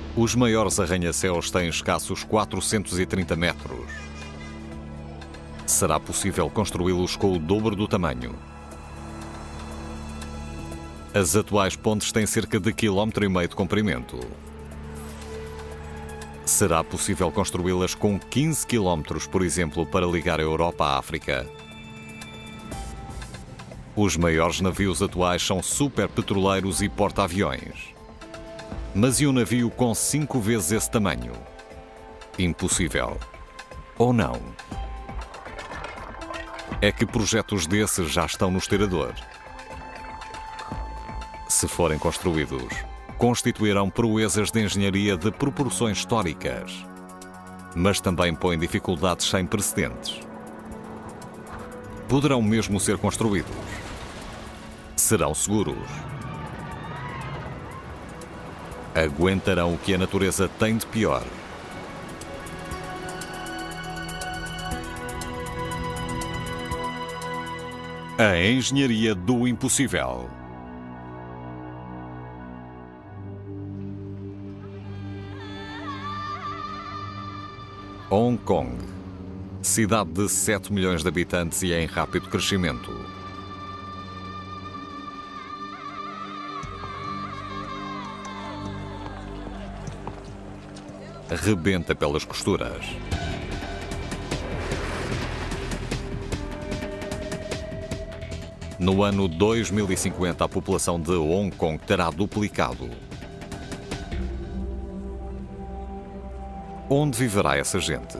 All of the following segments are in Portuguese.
Os maiores arranha-céus têm escassos 430 metros. Será possível construí-los com o dobro do tamanho. As atuais pontes têm cerca de 1,5 km de comprimento. Será possível construí-las com 15 km, por exemplo, para ligar a Europa à África. Os maiores navios atuais são superpetroleiros e porta-aviões. Mas e um navio com 5 vezes esse tamanho? Impossível. Ou não? É que projetos desses já estão no estirador. Se forem construídos, constituirão proezas de engenharia de proporções históricas, mas também põem dificuldades sem precedentes. Poderão mesmo ser construídos? Serão seguros? Aguentarão o que a natureza tem de pior? A engenharia do impossível. Hong Kong, cidade de 7 milhões de habitantes e em rápido crescimento. Rebenta pelas costuras. No ano 2050, a população de Hong Kong terá duplicado. Onde viverá essa gente?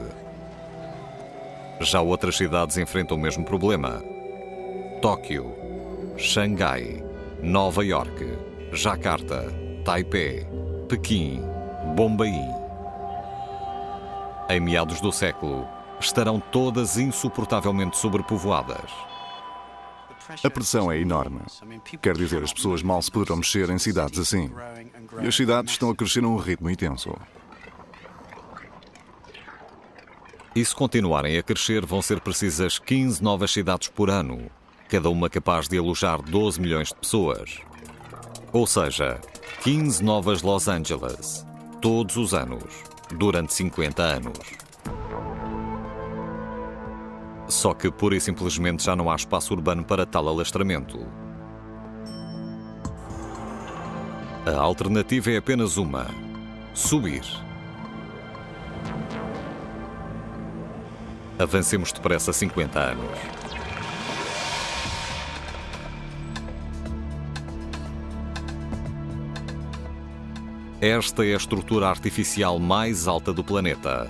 Já outras cidades enfrentam o mesmo problema. Tóquio, Xangai, Nova Iorque, Jakarta, Taipei, Pequim, Bombaim. Em meados do século, estarão todas insuportavelmente sobrepovoadas. A pressão é enorme. Quer dizer, as pessoas mal se poderão mexer em cidades assim. E as cidades estão a crescer num ritmo intenso. E se continuarem a crescer, vão ser precisas 15 novas cidades por ano, cada uma capaz de alojar 12 milhões de pessoas. Ou seja, 15 novas Los Angeles, todos os anos, durante 50 anos. Só que, pura e simplesmente, já não há espaço urbano para tal alastramento. A alternativa é apenas uma: subir. Avancemos depressa 50 anos. Esta é a estrutura artificial mais alta do planeta.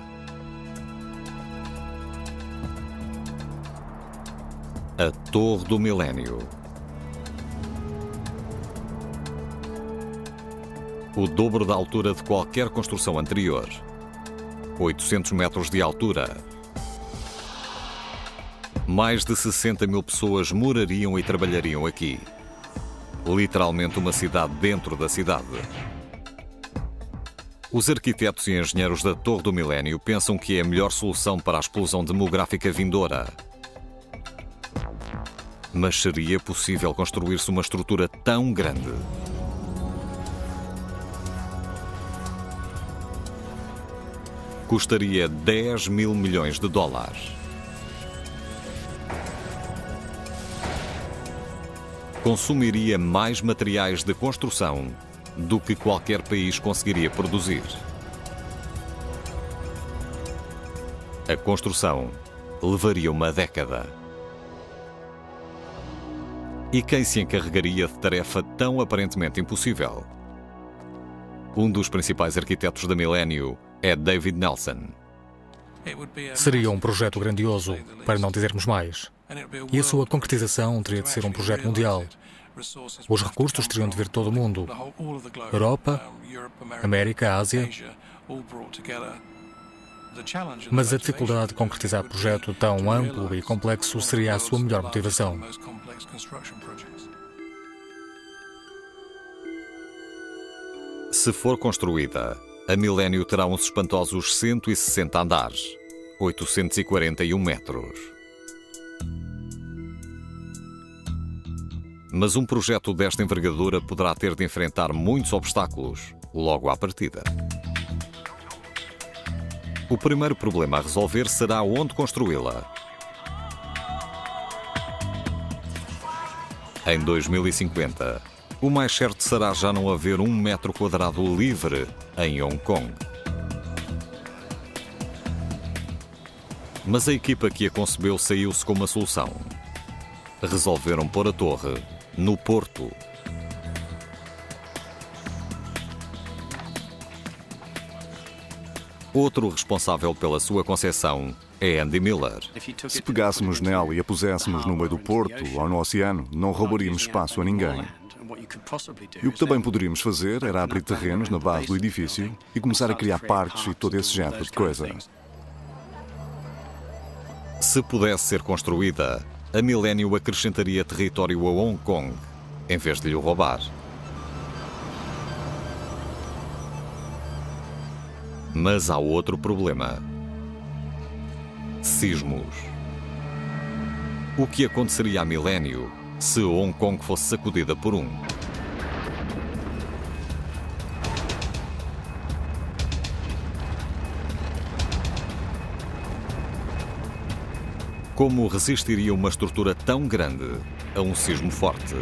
A Torre do Milénio. O dobro da altura de qualquer construção anterior. 800 metros de altura. Mais de 60 mil pessoas morariam e trabalhariam aqui. Literalmente uma cidade dentro da cidade. Os arquitetos e engenheiros da Torre do Milénio pensam que é a melhor solução para a explosão demográfica vindoura. Mas seria possível construir-se uma estrutura tão grande? Custaria 10 mil milhões de dólares. Consumiria mais materiais de construção do que qualquer país conseguiria produzir. A construção levaria uma década. E quem se encarregaria de tarefa tão aparentemente impossível? Um dos principais arquitetos da Milénio é David Nelson. Seria um projeto grandioso, para não dizermos mais. E a sua concretização teria de ser um projeto mundial. Os recursos teriam de vir de todo o mundo. Europa, América, Ásia. Mas a dificuldade de concretizar um projeto tão amplo e complexo seria a sua melhor motivação. Se for construída, a Milénio terá uns espantosos 160 andares, 841 metros. Mas um projeto desta envergadura poderá ter de enfrentar muitos obstáculos logo à partida. O primeiro problema a resolver será onde construí-la. Em 2050, o mais certo será já não haver 1 metro quadrado livre em Hong Kong. Mas a equipa que a concebeu saiu-se com uma solução. Resolveram pôr a torre no Porto. Outro responsável pela sua concepção é Andy Miller. Se pegássemos nela e a puséssemos no meio do porto ou no oceano, não roubaríamos espaço a ninguém. E o que também poderíamos fazer era abrir terrenos na base do edifício e começar a criar parques e todo esse género de coisa. Se pudesse ser construída, a Millennium acrescentaria território a Hong Kong, em vez de lhe roubar. Mas há outro problema. Sismos. O que aconteceria à Millennium se Hong Kong fosse sacudida por um? Como resistiria uma estrutura tão grande a um sismo forte?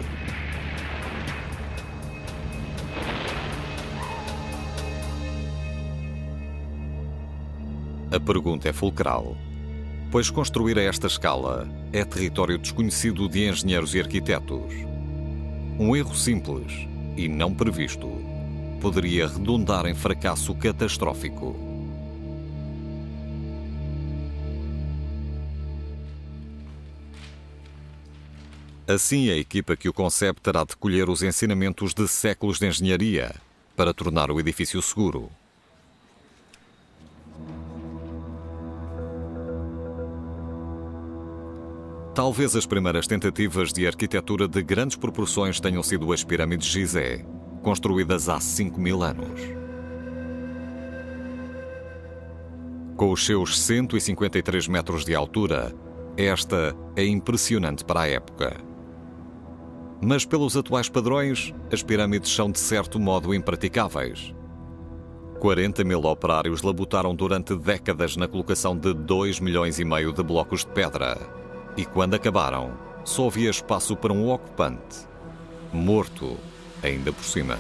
A pergunta é fulcral, pois construir a esta escala é território desconhecido de engenheiros e arquitetos. Um erro simples e não previsto poderia redundar em fracasso catastrófico. Assim, a equipa que o concebe terá de colher os ensinamentos de séculos de engenharia para tornar o edifício seguro. Talvez as primeiras tentativas de arquitetura de grandes proporções tenham sido as pirâmides de Gizé, construídas há 5.000 anos. Com os seus 153 metros de altura, esta é impressionante para a época. Mas pelos atuais padrões, as pirâmides são de certo modo impraticáveis. 40.000 operários labutaram durante décadas na colocação de 2,5 milhões de blocos de pedra. E quando acabaram, só havia espaço para um ocupante, morto ainda por cima.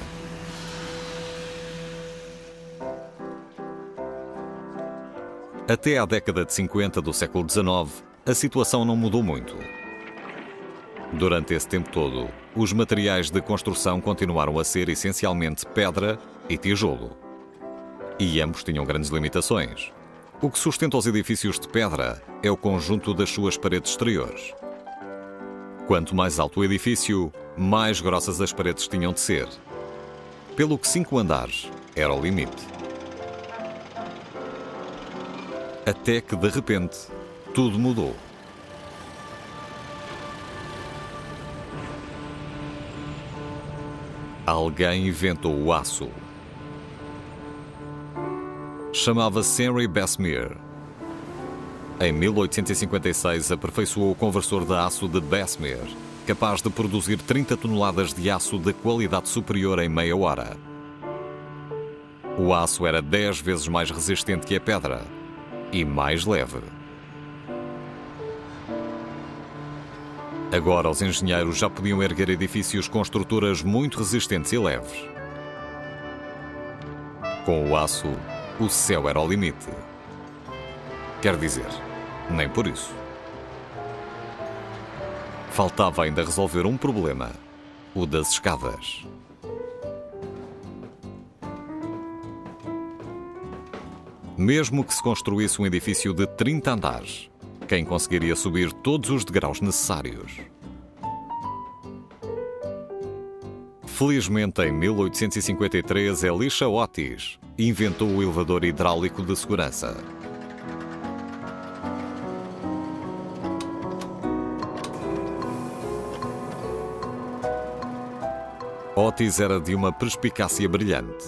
Até à década de 50 do século XIX, a situação não mudou muito. Durante esse tempo todo, os materiais de construção continuaram a ser essencialmente pedra e tijolo. E ambos tinham grandes limitações. O que sustenta os edifícios de pedra é o conjunto das suas paredes exteriores. Quanto mais alto o edifício, mais grossas as paredes tinham de ser. Pelo que 5 andares era o limite. Até que, de repente, tudo mudou. Alguém inventou o aço. Chamava-se Henry Bessemer. Em 1856, aperfeiçoou o conversor de aço de Bessemer, capaz de produzir 30 toneladas de aço de qualidade superior em meia hora. O aço era 10 vezes mais resistente que a pedra e mais leve. Agora, os engenheiros já podiam erguer edifícios com estruturas muito resistentes e leves. Com o aço, o céu era o limite. Quer dizer, nem por isso. Faltava ainda resolver um problema, o das escadas. Mesmo que se construísse um edifício de 30 andares, quem conseguiria subir todos os degraus necessários? Felizmente, em 1853, Elisha Otis inventou o elevador hidráulico de segurança. Otis era de uma perspicácia brilhante.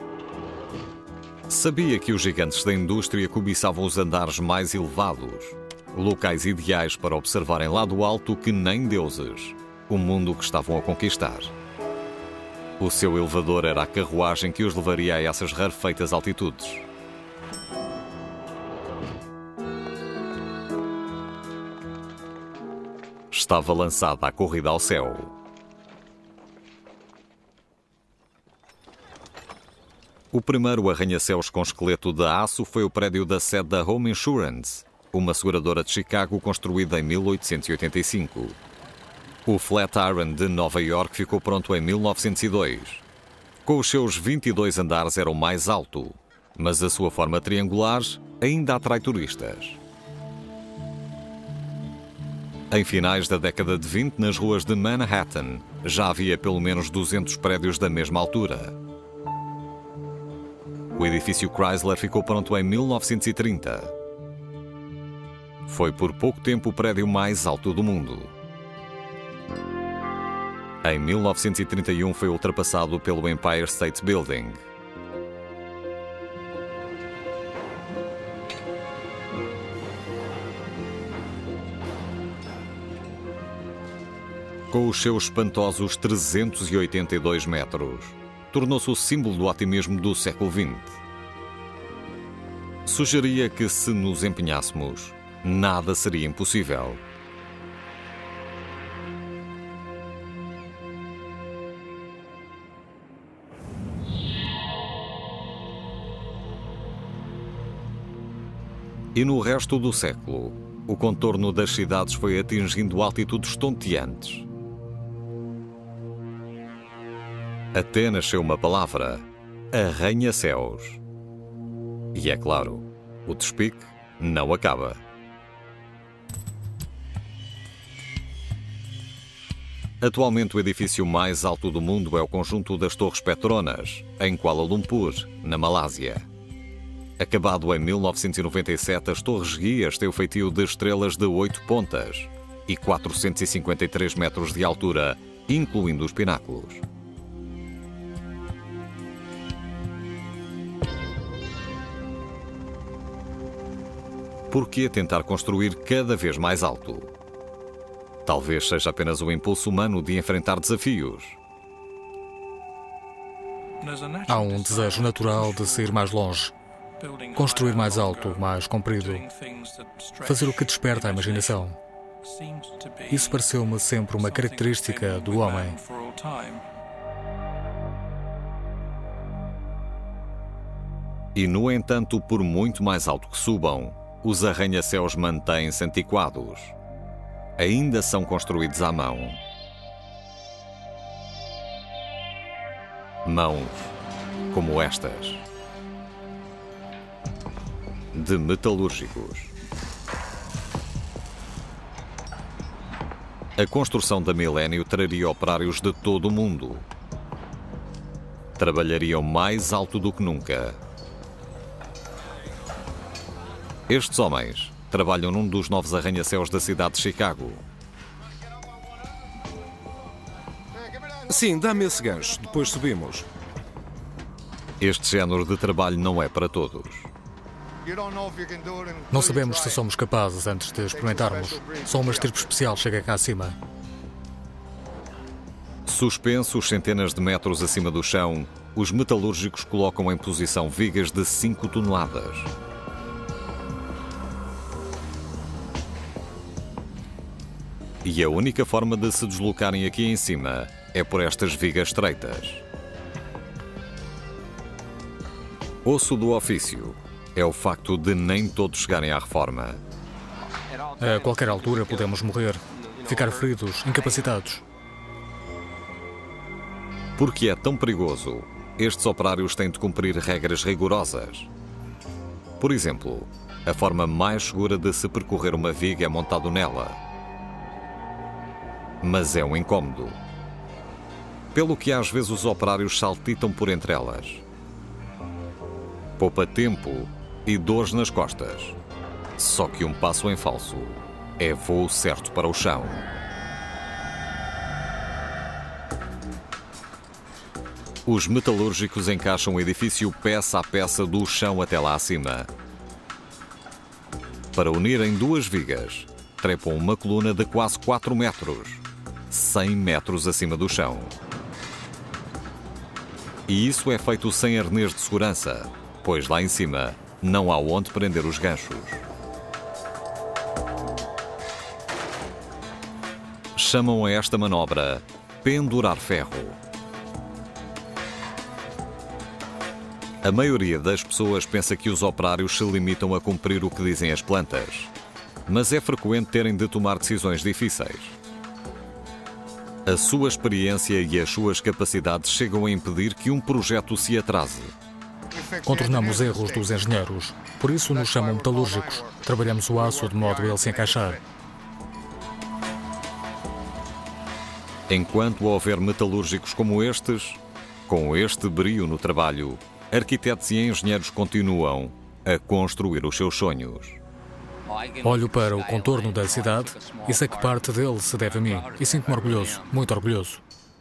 Sabia que os gigantes da indústria cobiçavam os andares mais elevados, locais ideais para observarem lá do alto que nem deuses, o mundo que estavam a conquistar. O seu elevador era a carruagem que os levaria a essas rarefeitas altitudes. estava lançada à corrida ao céu. O primeiro arranha-céus com esqueleto de aço foi o prédio da sede da Home Insurance, uma seguradora de Chicago construída em 1885. O Flatiron de Nova York ficou pronto em 1902. Com os seus 22 andares era o mais alto, mas a sua forma triangular ainda atrai turistas. Em finais da década de 20, nas ruas de Manhattan, já havia pelo menos 200 prédios da mesma altura. O edifício Chrysler ficou pronto em 1930. Foi por pouco tempo o prédio mais alto do mundo. Em 1931 foi ultrapassado pelo Empire State Building. Com os seus espantosos 382 metros, tornou-se o símbolo do otimismo do século XX. Sugeria que, se nos empenhássemos, nada seria impossível. E no resto do século, o contorno das cidades foi atingindo altitudes tonteantes. Até nasceu uma palavra: arranha-céus. E é claro, o despique não acaba. Atualmente o edifício mais alto do mundo é o conjunto das Torres Petronas, em Kuala Lumpur, na Malásia. Acabado em 1997, as Torres Guias têm o feitio de estrelas de 8 pontas e 453 metros de altura, incluindo os pináculos. Por que tentar construir cada vez mais alto? Talvez seja apenas o impulso humano de enfrentar desafios. Há um desejo natural de sair mais longe, construir mais alto, mais comprido, fazer o que desperta a imaginação. Isso pareceu-me sempre uma característica do homem. E, no entanto, por muito mais alto que subam, os arranha-céus mantêm-se antiquados. Ainda são construídos à mão. Mãos como estas, de metalúrgicos. A construção da Milênio traria operários de todo o mundo. Trabalhariam mais alto do que nunca. Estes homens trabalham num dos novos arranha-céus da cidade de Chicago. Sim, dá-me esse gancho, depois subimos. Este género de trabalho não é para todos. Não sabemos se somos capazes antes de experimentarmos. Só uma estirpe especial chega cá acima. Suspensos centenas de metros acima do chão, os metalúrgicos colocam em posição vigas de 5 toneladas. E a única forma de se deslocarem aqui em cima é por estas vigas estreitas. Osso do ofício é o facto de nem todos chegarem à reforma. A qualquer altura podemos morrer, ficar feridos, incapacitados. Porque é tão perigoso, estes operários têm de cumprir regras rigorosas. Por exemplo, a forma mais segura de se percorrer uma viga é montado nela. Mas é um incómodo. Pelo que às vezes os operários saltitam por entre elas. Poupa tempo e dores nas costas. Só que um passo em falso é voo certo para o chão. Os metalúrgicos encaixam o edifício peça a peça do chão até lá acima. Para unirem duas vigas, trepam uma coluna de quase 4 metros, 100 metros acima do chão. E isso é feito sem arnês de segurança, pois lá em cima não há onde prender os ganchos. Chamam a esta manobra pendurar ferro. A maioria das pessoas pensa que os operários se limitam a cumprir o que dizem as plantas, mas é frequente terem de tomar decisões difíceis. A sua experiência e as suas capacidades chegam a impedir que um projeto se atrase. Contornamos erros dos engenheiros, por isso nos chamam metalúrgicos. Trabalhamos o aço de modo a ele se encaixar. Enquanto houver metalúrgicos como estes, com este brio no trabalho, arquitetos e engenheiros continuam a construir os seus sonhos. Olho para o contorno da cidade e sei que parte dele se deve a mim. E sinto-me orgulhoso, muito orgulhoso.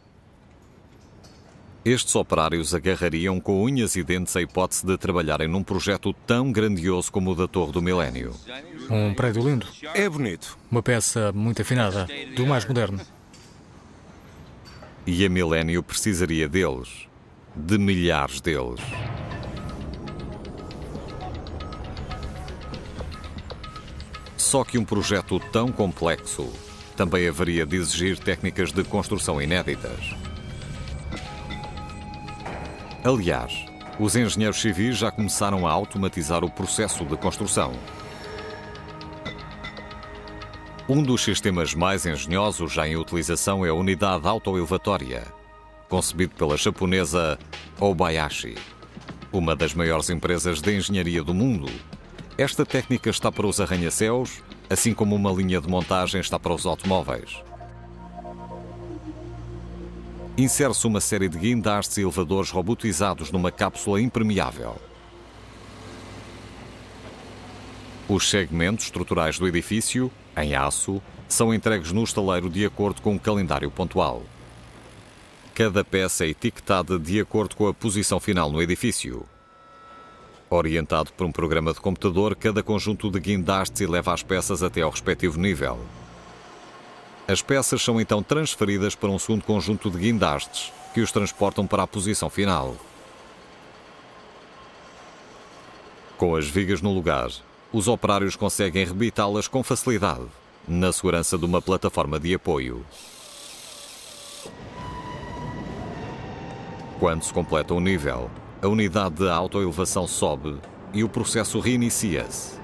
Estes operários agarrariam com unhas e dentes a hipótese de trabalharem num projeto tão grandioso como o da Torre do Milénio. Um prédio lindo. É bonito. Uma peça muito afinada, do mais moderno. E a Milénio precisaria deles, de milhares deles. Só que um projeto tão complexo também haveria de exigir técnicas de construção inéditas. Aliás, os engenheiros civis já começaram a automatizar o processo de construção. Um dos sistemas mais engenhosos já em utilização é a unidade autoelevatória, concebido pela japonesa Obayashi, uma das maiores empresas de engenharia do mundo. Esta técnica está para os arranha-céus, assim como uma linha de montagem está para os automóveis. Insere-se uma série de guindastes e elevadores robotizados numa cápsula impermeável. Os segmentos estruturais do edifício, em aço, são entregues no estaleiro de acordo com um calendário pontual. Cada peça é etiquetada de acordo com a posição final no edifício. Orientado por um programa de computador, cada conjunto de guindastes eleva as peças até ao respectivo nível. As peças são então transferidas para um segundo conjunto de guindastes, que os transportam para a posição final. Com as vigas no lugar, os operários conseguem rebitá-las com facilidade, na segurança de uma plataforma de apoio. Quando se completa um nível, a unidade de autoelevação sobe e o processo reinicia-se.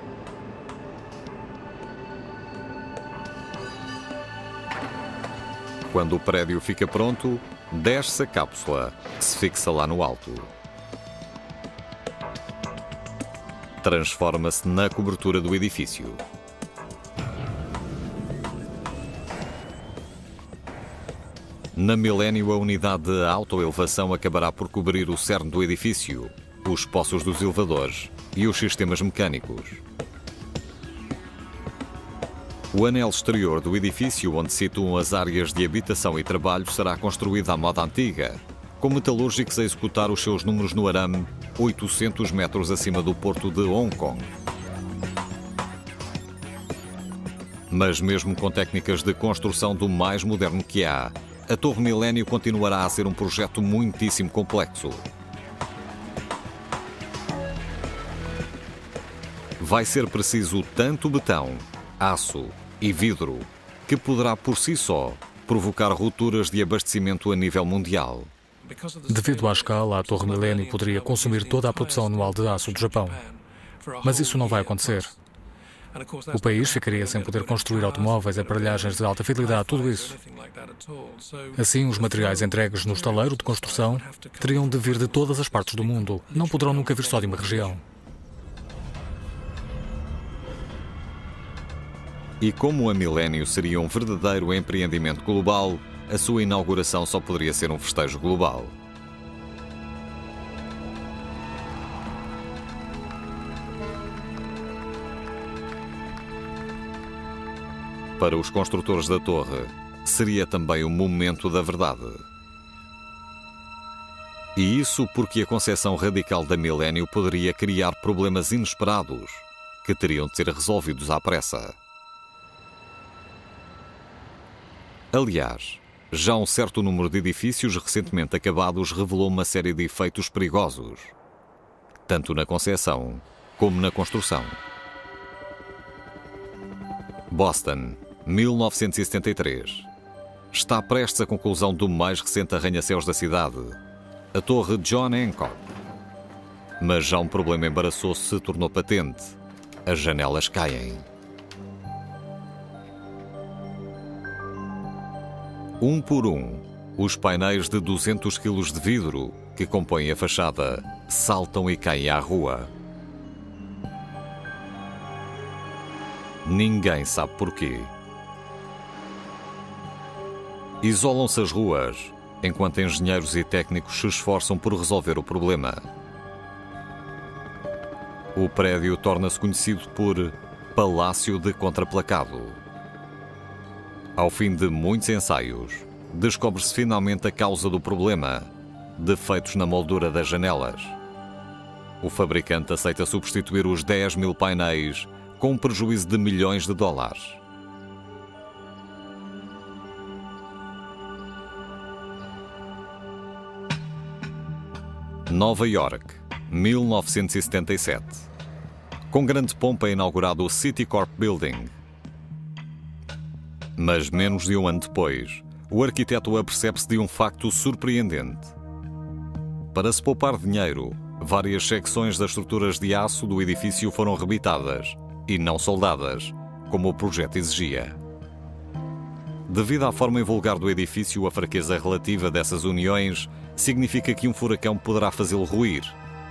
Quando o prédio fica pronto, desce a cápsula, que se fixa lá no alto. Transforma-se na cobertura do edifício. Na Milénio, a unidade de autoelevação acabará por cobrir o cerne do edifício, os poços dos elevadores e os sistemas mecânicos. O anel exterior do edifício, onde se situam as áreas de habitação e trabalho, será construído à moda antiga, com metalúrgicos a executar os seus números no arame 800 metros acima do porto de Hong Kong. Mas mesmo com técnicas de construção do mais moderno que há, a Torre Milénio continuará a ser um projeto muitíssimo complexo. Vai ser preciso tanto betão, aço e vidro, que poderá por si só provocar rupturas de abastecimento a nível mundial. Devido à escala, a Torre Milénio poderia consumir toda a produção anual de aço do Japão. Mas isso não vai acontecer. O país ficaria sem poder construir automóveis, aparelhagens de alta fidelidade, tudo isso. Assim, os materiais entregues no estaleiro de construção teriam de vir de todas as partes do mundo. Não poderão nunca vir só de uma região. E como a Milénio seria um verdadeiro empreendimento global, a sua inauguração só poderia ser um festejo global. Para os construtores da torre, seria também o momento da verdade. E isso porque a concepção radical da Milénio poderia criar problemas inesperados, que teriam de ser resolvidos à pressa. Aliás, já um certo número de edifícios recentemente acabados revelou uma série de efeitos perigosos, tanto na concepção como na construção. Boston, 1973. está prestes à conclusão do mais recente arranha-céus da cidade, a Torre John Hancock. Mas já um problema embaraçoso se tornou patente. As janelas caem. Um por um, os painéis de 200 kg de vidro que compõem a fachada saltam e caem à rua. Ninguém sabe porquê. Isolam-se as ruas, enquanto engenheiros e técnicos se esforçam por resolver o problema. O prédio torna-se conhecido por Palácio de Contraplacado. Ao fim de muitos ensaios, descobre-se finalmente a causa do problema: defeitos na moldura das janelas. O fabricante aceita substituir os 10.000 painéis com um prejuízo de milhões de dólares. Nova York, 1977. Com grande pompa é inaugurado o Citicorp Building. Mas menos de um ano depois, o arquiteto apercebe-se de um facto surpreendente. Para se poupar dinheiro, várias secções das estruturas de aço do edifício foram rebitadas e não soldadas, como o projeto exigia. Devido à forma invulgar do edifício, a fraqueza relativa dessas uniões significa que um furacão poderá fazê-lo ruir.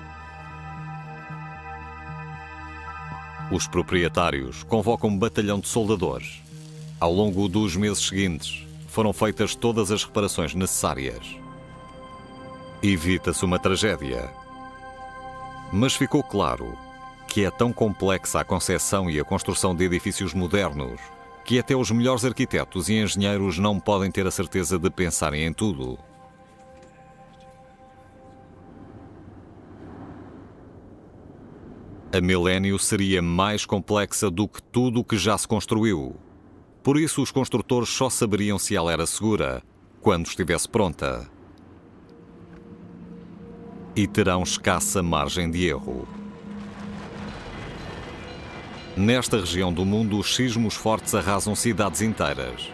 Os proprietários convocam um batalhão de soldadores. Ao longo dos meses seguintes, foram feitas todas as reparações necessárias. Evita-se uma tragédia. Mas ficou claro que é tão complexa a concepção e a construção de edifícios modernos que até os melhores arquitetos e engenheiros não podem ter a certeza de pensarem em tudo. A Millennium seria mais complexa do que tudo o que já se construiu. Por isso, os construtores só saberiam se ela era segura quando estivesse pronta. E terão escassa margem de erro. Nesta região do mundo, os sismos fortes arrasam cidades inteiras.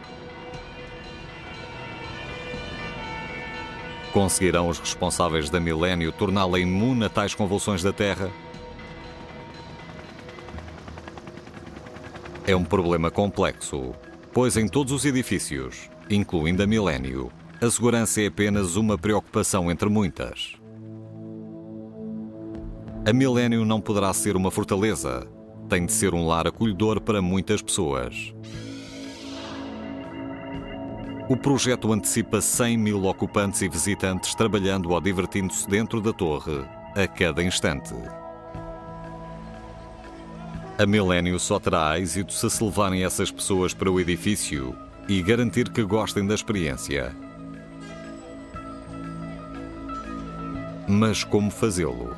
Conseguirão os responsáveis da Millennium torná-la imune a tais convulsões da Terra? É um problema complexo, pois em todos os edifícios, incluindo a Millennium, a segurança é apenas uma preocupação entre muitas. A Millennium não poderá ser uma fortaleza, tem de ser um lar acolhedor para muitas pessoas. O projeto antecipa 100.000 ocupantes e visitantes trabalhando ou divertindo-se dentro da torre a cada instante. A Millennium só terá êxito se levarem essas pessoas para o edifício e garantir que gostem da experiência. Mas como fazê-lo?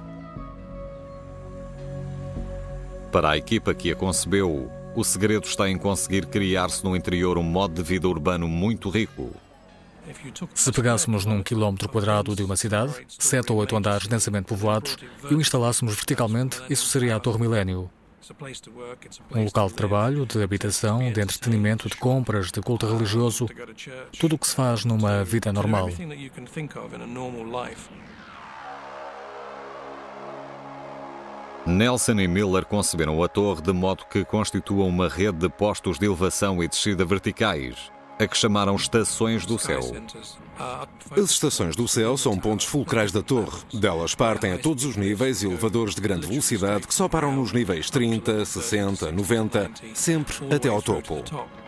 Para a equipa que a concebeu, o segredo está em conseguir criar-se no interior um modo de vida urbano muito rico. Se pegássemos num quilómetro quadrado de uma cidade, 7 ou 8 andares densamente povoados, e o instalássemos verticalmente, isso seria a Torre Millennium. Um local de trabalho, de habitação, de entretenimento, de compras, de culto religioso, tudo o que se faz numa vida normal. Nelson e Miller conceberam a torre de modo que constitua uma rede de postos de elevação e descida verticais, a que chamaram Estações do Céu. As estações do céu são pontos fulcrais da torre. Delas partem a todos os níveis elevadores de grande velocidade que só param nos níveis 30, 60, 90, sempre até ao topo.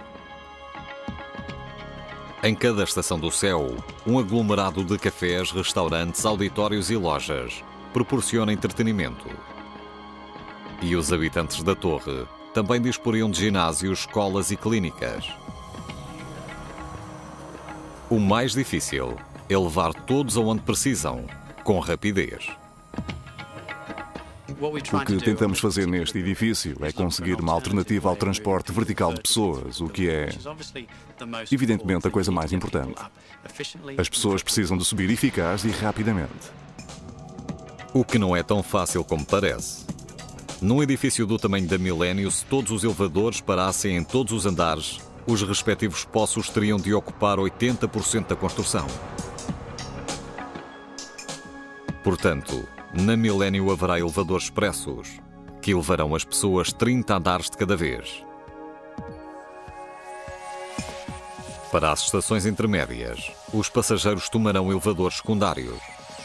Em cada estação do céu, um aglomerado de cafés, restaurantes, auditórios e lojas proporciona entretenimento. E os habitantes da torre também disporiam de ginásios, escolas e clínicas. O mais difícil é levar todos aonde precisam, com rapidez. O que tentamos fazer neste edifício é conseguir uma alternativa ao transporte vertical de pessoas, o que é, evidentemente, a coisa mais importante. As pessoas precisam de subir eficaz e rapidamente. O que não é tão fácil como parece. Num edifício do tamanho da Millennium, se todos os elevadores parassem em todos os andares, os respectivos poços teriam de ocupar 80% da construção. Portanto, na Millennium haverá elevadores expressos, que levarão as pessoas 30 andares de cada vez. Para as estações intermédias, os passageiros tomarão elevadores secundários.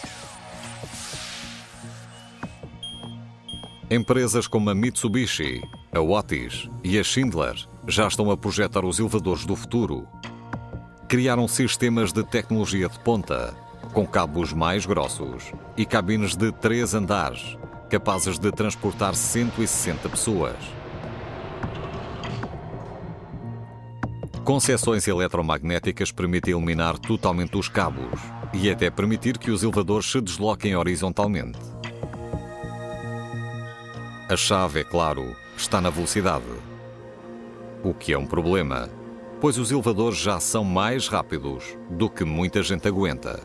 Empresas como a Mitsubishi, a Otis e a Schindler já estão a projetar os elevadores do futuro. Criaram sistemas de tecnologia de ponta, com cabos mais grossos e cabines de 3 andares, capazes de transportar 160 pessoas. Com seções eletromagnéticas permite eliminar totalmente os cabos e até permitir que os elevadores se desloquem horizontalmente. A chave, é claro, está na velocidade. O que é um problema, pois os elevadores já são mais rápidos do que muita gente aguenta.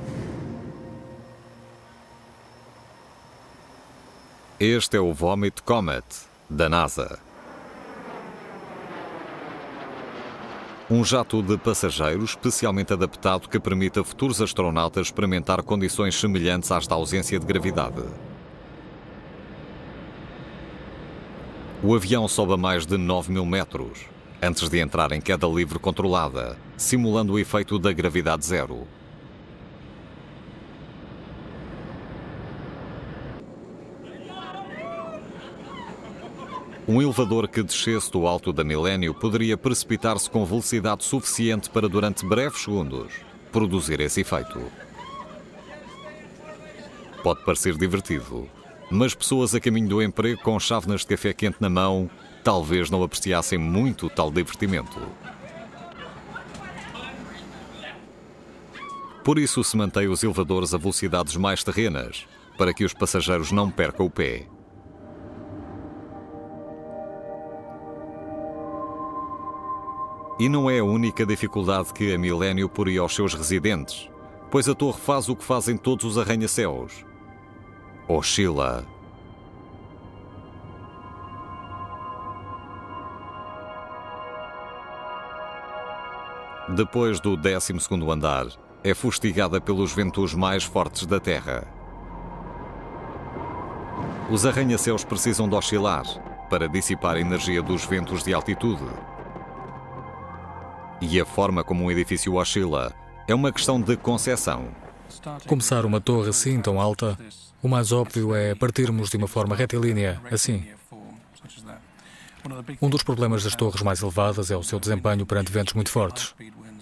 Este é o Vomit Comet, da NASA. Um jato de passageiros especialmente adaptado que permite a futuros astronautas experimentar condições semelhantes às da ausência de gravidade. O avião sobe a mais de 9.000 metros, antes de entrar em queda livre controlada, simulando o efeito da gravidade zero. Um elevador que descesse do alto da Millennium poderia precipitar-se com velocidade suficiente para, durante breves segundos, produzir esse efeito. Pode parecer divertido, mas pessoas a caminho do emprego com chávenas de café quente na mão talvez não apreciassem muito tal divertimento. Por isso se mantém os elevadores a velocidades mais terrenas, para que os passageiros não percam o pé. E não é a única dificuldade que a Millennium poria aos seus residentes, pois a torre faz o que fazem todos os arranha-céus. Oscila. Depois do 12º andar, é fustigada pelos ventos mais fortes da Terra. Os arranha-céus precisam de oscilar para dissipar a energia dos ventos de altitude. E a forma como um edifício oscila é uma questão de concepção. Começar uma torre assim tão alta, o mais óbvio é partirmos de uma forma retilínea, assim. Um dos problemas das torres mais elevadas é o seu desempenho perante ventos muito fortes.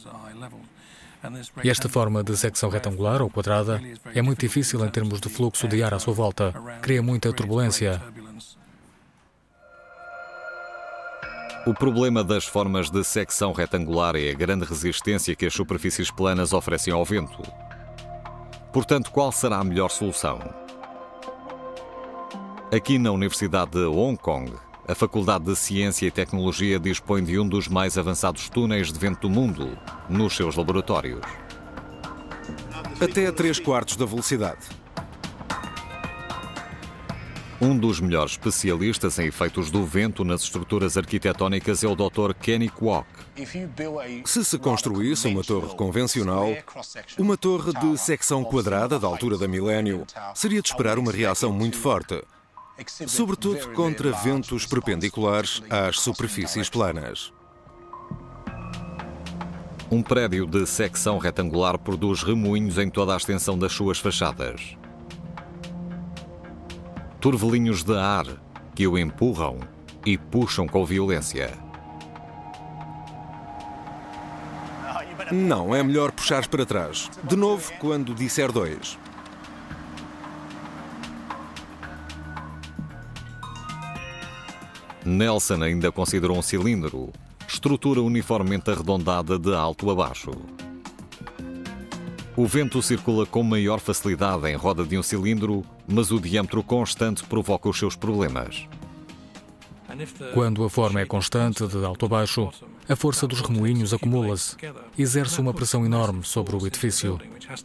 E esta forma de secção retangular ou quadrada é muito difícil em termos de fluxo de ar à sua volta. Cria muita turbulência. O problema das formas de secção retangular é a grande resistência que as superfícies planas oferecem ao vento. Portanto, qual será a melhor solução? Aqui na Universidade de Hong Kong, a Faculdade de Ciência e Tecnologia dispõe de um dos mais avançados túneis de vento do mundo nos seus laboratórios. Até 3/4 da velocidade. Um dos melhores especialistas em efeitos do vento nas estruturas arquitetónicas é o Dr. Kenny Kwok. Se se construísse uma torre convencional, uma torre de secção quadrada da altura da Millennium, seria de esperar uma reação muito forte, sobretudo contra ventos perpendiculares às superfícies planas. Um prédio de secção retangular produz remoinhos em toda a extensão das suas fachadas. Turvelinhos de ar que o empurram e puxam com violência. Não, é melhor puxar para trás. De novo, quando disser 2. Nelson ainda considerou um cilindro, estrutura uniformemente arredondada de alto a baixo. O vento circula com maior facilidade em roda de um cilindro, mas o diâmetro constante provoca os seus problemas. Quando a forma é constante, de alto a baixo, a força dos remoinhos acumula-se e exerce uma pressão enorme sobre o edifício.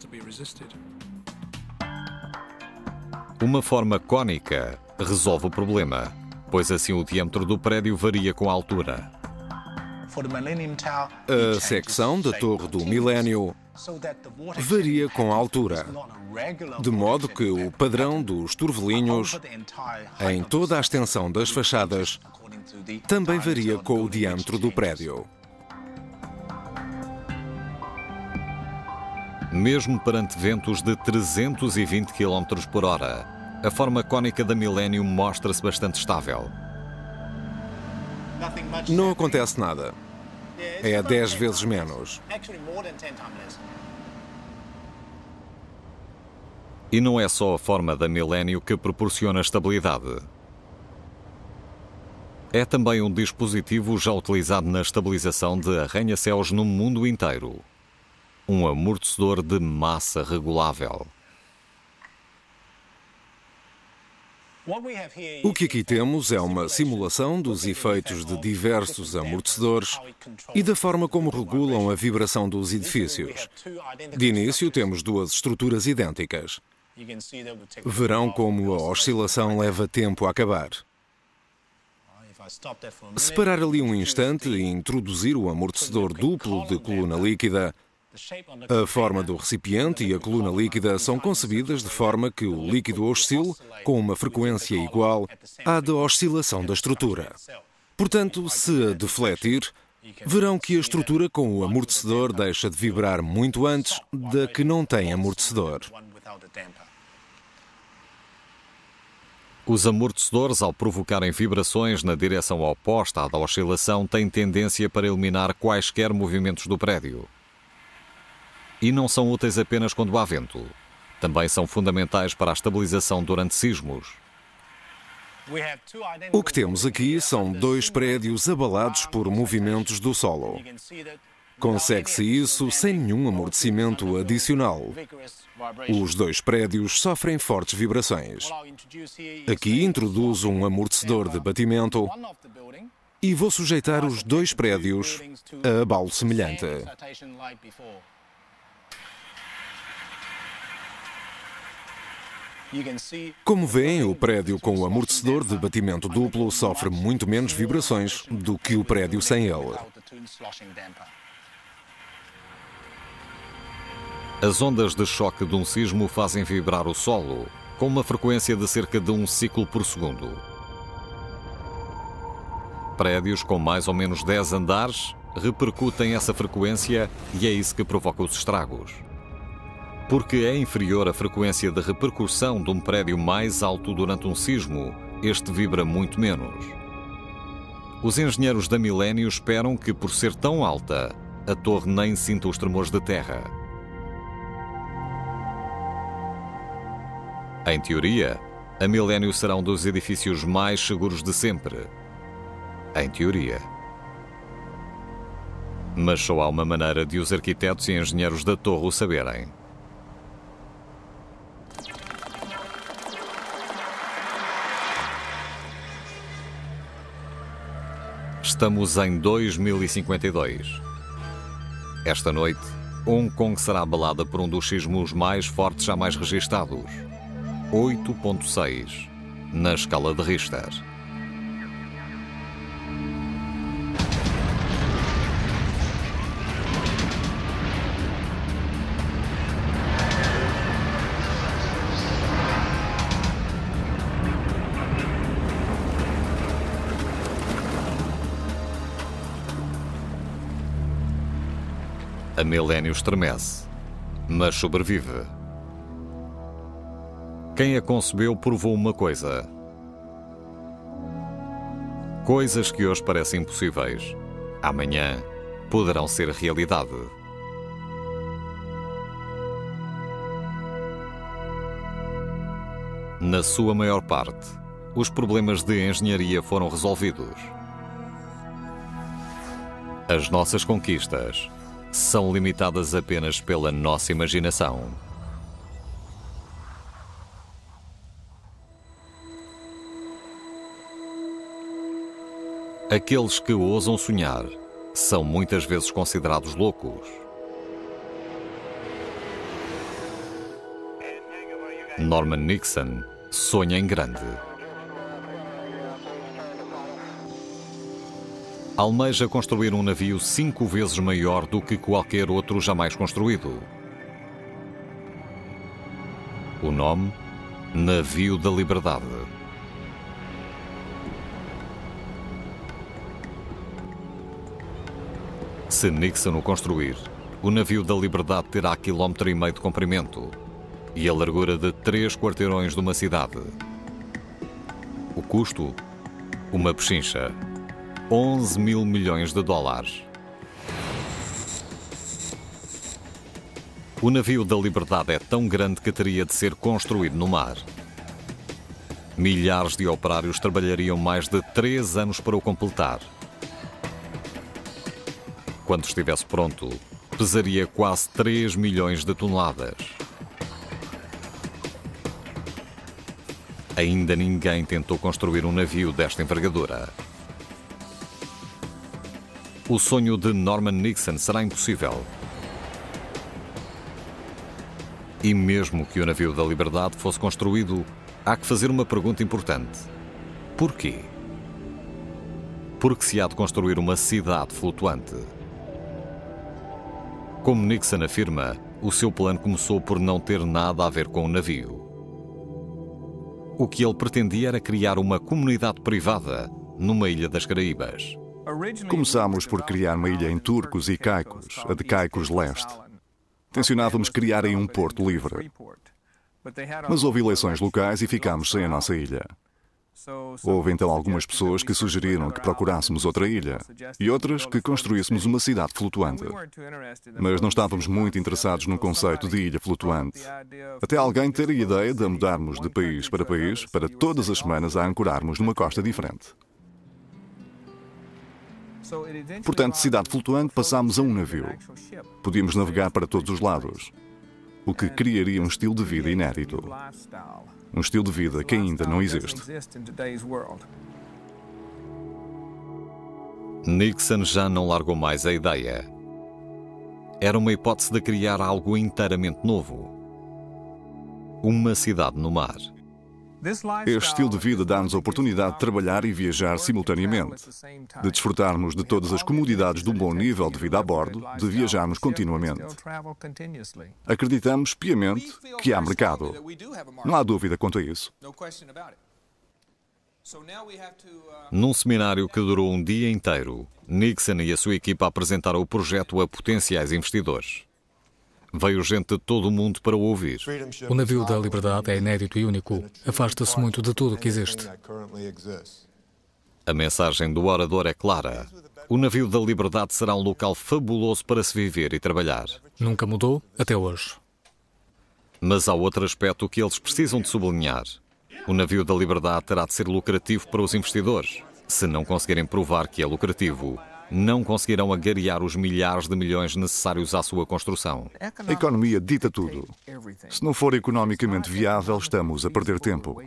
Uma forma cônica resolve o problema, pois assim o diâmetro do prédio varia com a altura. A secção da Torre do Milénio varia com a altura, de modo que o padrão dos turvelinhos em toda a extensão das fachadas também varia com o diâmetro do prédio. Mesmo perante ventos de 320 km por hora, a forma cônica da Millennium mostra-se bastante estável. Não acontece nada. É 10 vezes menos. E não é só a forma da Millennium que proporciona estabilidade. É também um dispositivo já utilizado na estabilização de arranha-céus no mundo inteiro. Um amortecedor de massa regulável. O que aqui temos é uma simulação dos efeitos de diversos amortecedores e da forma como regulam a vibração dos edifícios. De início, temos duas estruturas idênticas. Verão como a oscilação leva tempo a acabar. Se parar ali um instante e introduzir o amortecedor duplo de coluna líquida, a forma do recipiente e a coluna líquida são concebidas de forma que o líquido oscile com uma frequência igual à da oscilação da estrutura. Portanto, se a defletir, verão que a estrutura com o amortecedor deixa de vibrar muito antes da que não tem amortecedor. Os amortecedores, ao provocarem vibrações na direção oposta à da oscilação, têm tendência para eliminar quaisquer movimentos do prédio. E não são úteis apenas quando há vento. Também são fundamentais para a estabilização durante sismos. O que temos aqui são dois prédios abalados por movimentos do solo. Consegue-se isso sem nenhum amortecimento adicional. Os dois prédios sofrem fortes vibrações. Aqui introduzo um amortecedor de batimento e vou sujeitar os dois prédios a abalo semelhante. Como veem, o prédio com o amortecedor de batimento duplo sofre muito menos vibrações do que o prédio sem ele. As ondas de choque de um sismo fazem vibrar o solo, com uma frequência de cerca de 1 ciclo por segundo. Prédios com mais ou menos 10 andares repercutem essa frequência e é isso que provoca os estragos. Porque é inferior à frequência de repercussão de um prédio mais alto durante um sismo, este vibra muito menos. Os engenheiros da Millennium esperam que, por ser tão alta, a torre nem sinta os tremores de terra. Em teoria, a Millennium será um dos edifícios mais seguros de sempre. Em teoria. Mas só há uma maneira de os arquitetos e engenheiros da torre o saberem. Estamos em 2052. Esta noite, Hong Kong será abalada por um dos sismos mais fortes jamais registados. 8.6 na escala de Richter. A Millennium estremece, mas sobrevive. Quem a concebeu provou uma coisa. Coisas que hoje parecem impossíveis, amanhã poderão ser realidade. Na sua maior parte, os problemas de engenharia foram resolvidos. As nossas conquistas são limitadas apenas pela nossa imaginação. Aqueles que ousam sonhar são muitas vezes considerados loucos. Norman Nixon sonha em grande. almeja construir um navio 5 vezes maior do que qualquer outro jamais construído. O nome? Navio da Liberdade. Se Nixon o construir, o Navio da Liberdade terá 1,5 km de comprimento e a largura de 3 quarteirões de uma cidade. O custo? Uma pechincha. 11 mil milhões de dólares. O Navio da Liberdade é tão grande que teria de ser construído no mar. Milhares de operários trabalhariam mais de 3 anos para o completar. Quando estivesse pronto, pesaria quase 3 milhões de toneladas. Ainda ninguém tentou construir um navio desta envergadura. O sonho de Norman Nixon será impossível. E mesmo que o Navio da Liberdade fosse construído, há que fazer uma pergunta importante. Porquê? Porque se há de construir uma cidade flutuante. Como Nixon afirma, o seu plano começou por não ter nada a ver com o navio. O que ele pretendia era criar uma comunidade privada numa ilha das Caraíbas. Começámos por criar uma ilha em Turcos e Caicos, a de Caicos Leste. Tencionávamos criar aí um porto livre. Mas houve eleições locais e ficámos sem a nossa ilha. Houve então algumas pessoas que sugeriram que procurássemos outra ilha e outras que construíssemos uma cidade flutuante. Mas não estávamos muito interessados no conceito de ilha flutuante. Até alguém ter a ideia de mudarmos de país para todas as semanas a ancorarmos numa costa diferente. Portanto, de cidade flutuante passámos a um navio. Podíamos navegar para todos os lados, o que criaria um estilo de vida inédito. Um estilo de vida que ainda não existe. Nixon já não largou mais a ideia. Era uma hipótese de criar algo inteiramente novo. Uma cidade no mar. Este estilo de vida dá-nos a oportunidade de trabalhar e viajar simultaneamente, de desfrutarmos de todas as comodidades de um bom nível de vida a bordo, de viajarmos continuamente. Acreditamos piamente que há mercado. Não há dúvida quanto a isso. Num seminário que durou um dia inteiro, Nixon e a sua equipa apresentaram o projeto a potenciais investidores. Veio gente de todo o mundo para o ouvir. O Navio da Liberdade é inédito e único. Afasta-se muito de tudo o que existe. A mensagem do orador é clara. O Navio da Liberdade será um local fabuloso para se viver e trabalhar. Nunca mudou até hoje. Mas há outro aspecto que eles precisam de sublinhar. O Navio da Liberdade terá de ser lucrativo para os investidores. Se não conseguirem provar que é lucrativo, não conseguirão agariar os milhares de milhões necessários à sua construção. A economia dita tudo. Se não for economicamente viável, estamos a perder tempo.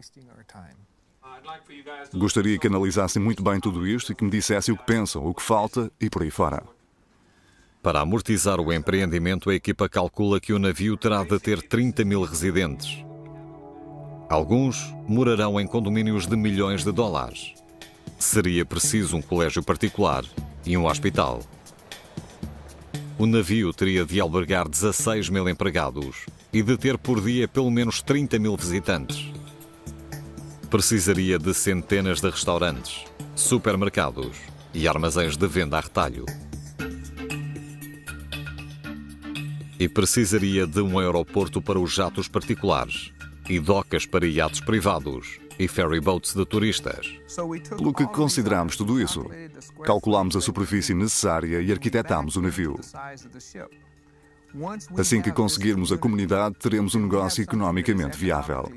Gostaria que analisassem muito bem tudo isto e que me dissessem o que pensam, o que falta e por aí fora. Para amortizar o empreendimento, a equipa calcula que o navio terá de ter 30 mil residentes. Alguns morarão em condomínios de milhões de dólares. Seria preciso um colégio particular e um hospital. O navio teria de albergar 16 mil empregados e de ter por dia pelo menos 30 mil visitantes. Precisaria de centenas de restaurantes, supermercados e armazéns de venda a retalho. E precisaria de um aeroporto para os jatos particulares e docas para iates privados e ferryboats de turistas. Pelo que consideramos tudo isso, calculámos a superfície necessária e arquitetámos o navio. Assim que conseguirmos a comunidade, teremos um negócio economicamente viável.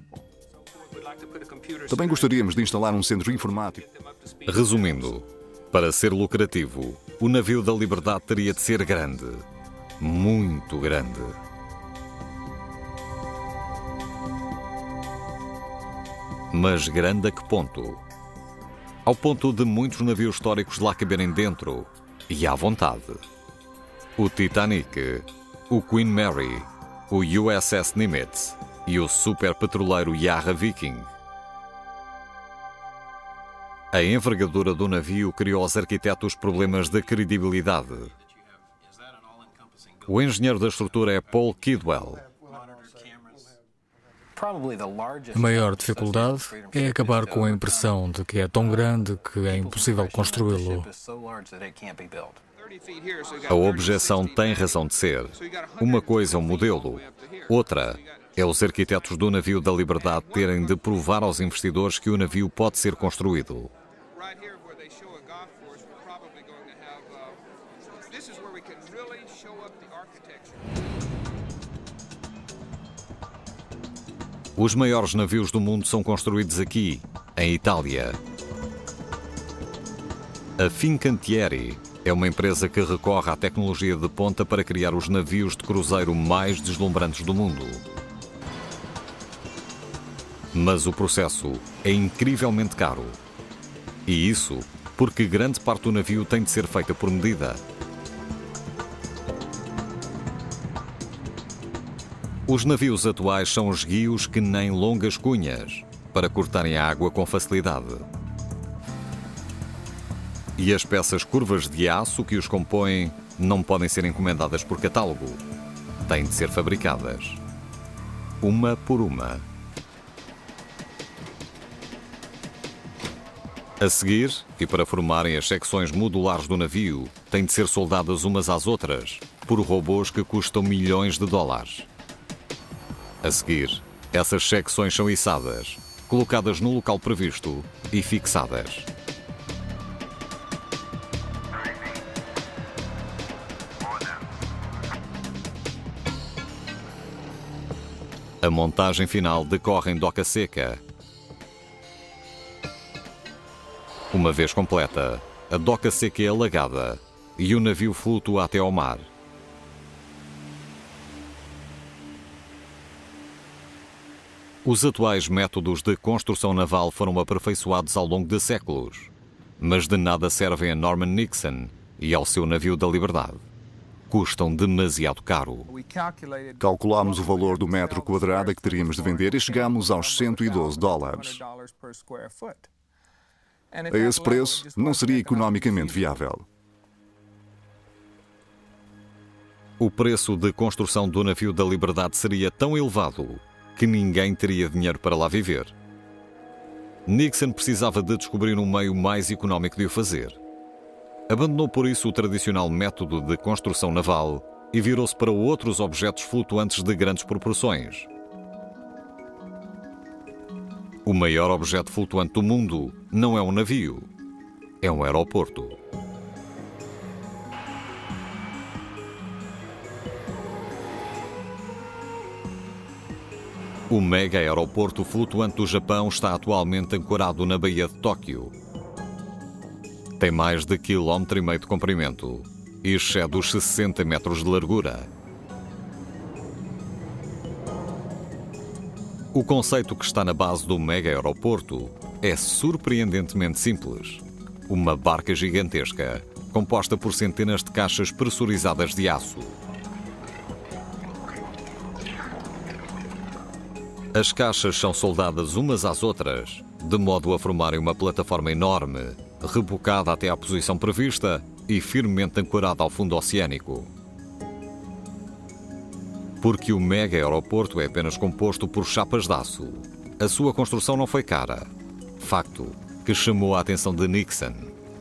Também gostaríamos de instalar um centro informático. Resumindo, para ser lucrativo, o Navio da Liberdade teria de ser grande. Muito grande. Mas grande a que ponto? Ao ponto de muitos navios históricos lá caberem dentro e à vontade. O Titanic, o Queen Mary, o USS Nimitz e o superpetroleiro Yarra Viking. A envergadura do navio criou aos arquitetos problemas de credibilidade. O engenheiro da estrutura é Paul Kidwell. A maior dificuldade é acabar com a impressão de que é tão grande que é impossível construí-lo. A objeção tem razão de ser. Uma coisa é o modelo, outra é os arquitetos do navio da Liberdade terem de provar aos investidores que o navio pode ser construído. Os maiores navios do mundo são construídos aqui, em Itália. A Fincantieri é uma empresa que recorre à tecnologia de ponta para criar os navios de cruzeiro mais deslumbrantes do mundo. Mas o processo é incrivelmente caro. E isso porque grande parte do navio tem de ser feita por medida. Os navios atuais são esguios que nem longas cunhas, para cortarem a água com facilidade. E as peças curvas de aço que os compõem não podem ser encomendadas por catálogo. Têm de ser fabricadas, uma por uma. A seguir, e para formarem as secções modulares do navio, têm de ser soldadas umas às outras, por robôs que custam milhões de dólares. A seguir, essas secções são içadas, colocadas no local previsto e fixadas. A montagem final decorre em doca seca. Uma vez completa, a doca seca é alagada e o navio flutua até ao mar. Os atuais métodos de construção naval foram aperfeiçoados ao longo de séculos, mas de nada servem a Norman Nixon e ao seu navio da Liberdade. Custam demasiado caro. Calculámos o valor do metro quadrado a que teríamos de vender e chegámos aos $112. A esse preço, não seria economicamente viável. O preço de construção do navio da Liberdade seria tão elevado que ninguém teria dinheiro para lá viver. Nixon precisava de descobrir um meio mais económico de o fazer. Abandonou por isso o tradicional método de construção naval e virou-se para outros objetos flutuantes de grandes proporções. O maior objeto flutuante do mundo não é um navio, é um aeroporto. O mega aeroporto flutuante do Japão está atualmente ancorado na Baía de Tóquio. Tem mais de 1,5 km de comprimento e excede os 60 metros de largura. O conceito que está na base do mega aeroporto é surpreendentemente simples. Uma barca gigantesca, composta por centenas de caixas pressurizadas de aço. As caixas são soldadas umas às outras, de modo a formarem uma plataforma enorme, rebocada até à posição prevista e firmemente ancorada ao fundo oceânico. Porque o mega aeroporto é apenas composto por chapas de aço, a sua construção não foi cara. Facto que chamou a atenção de Nixon.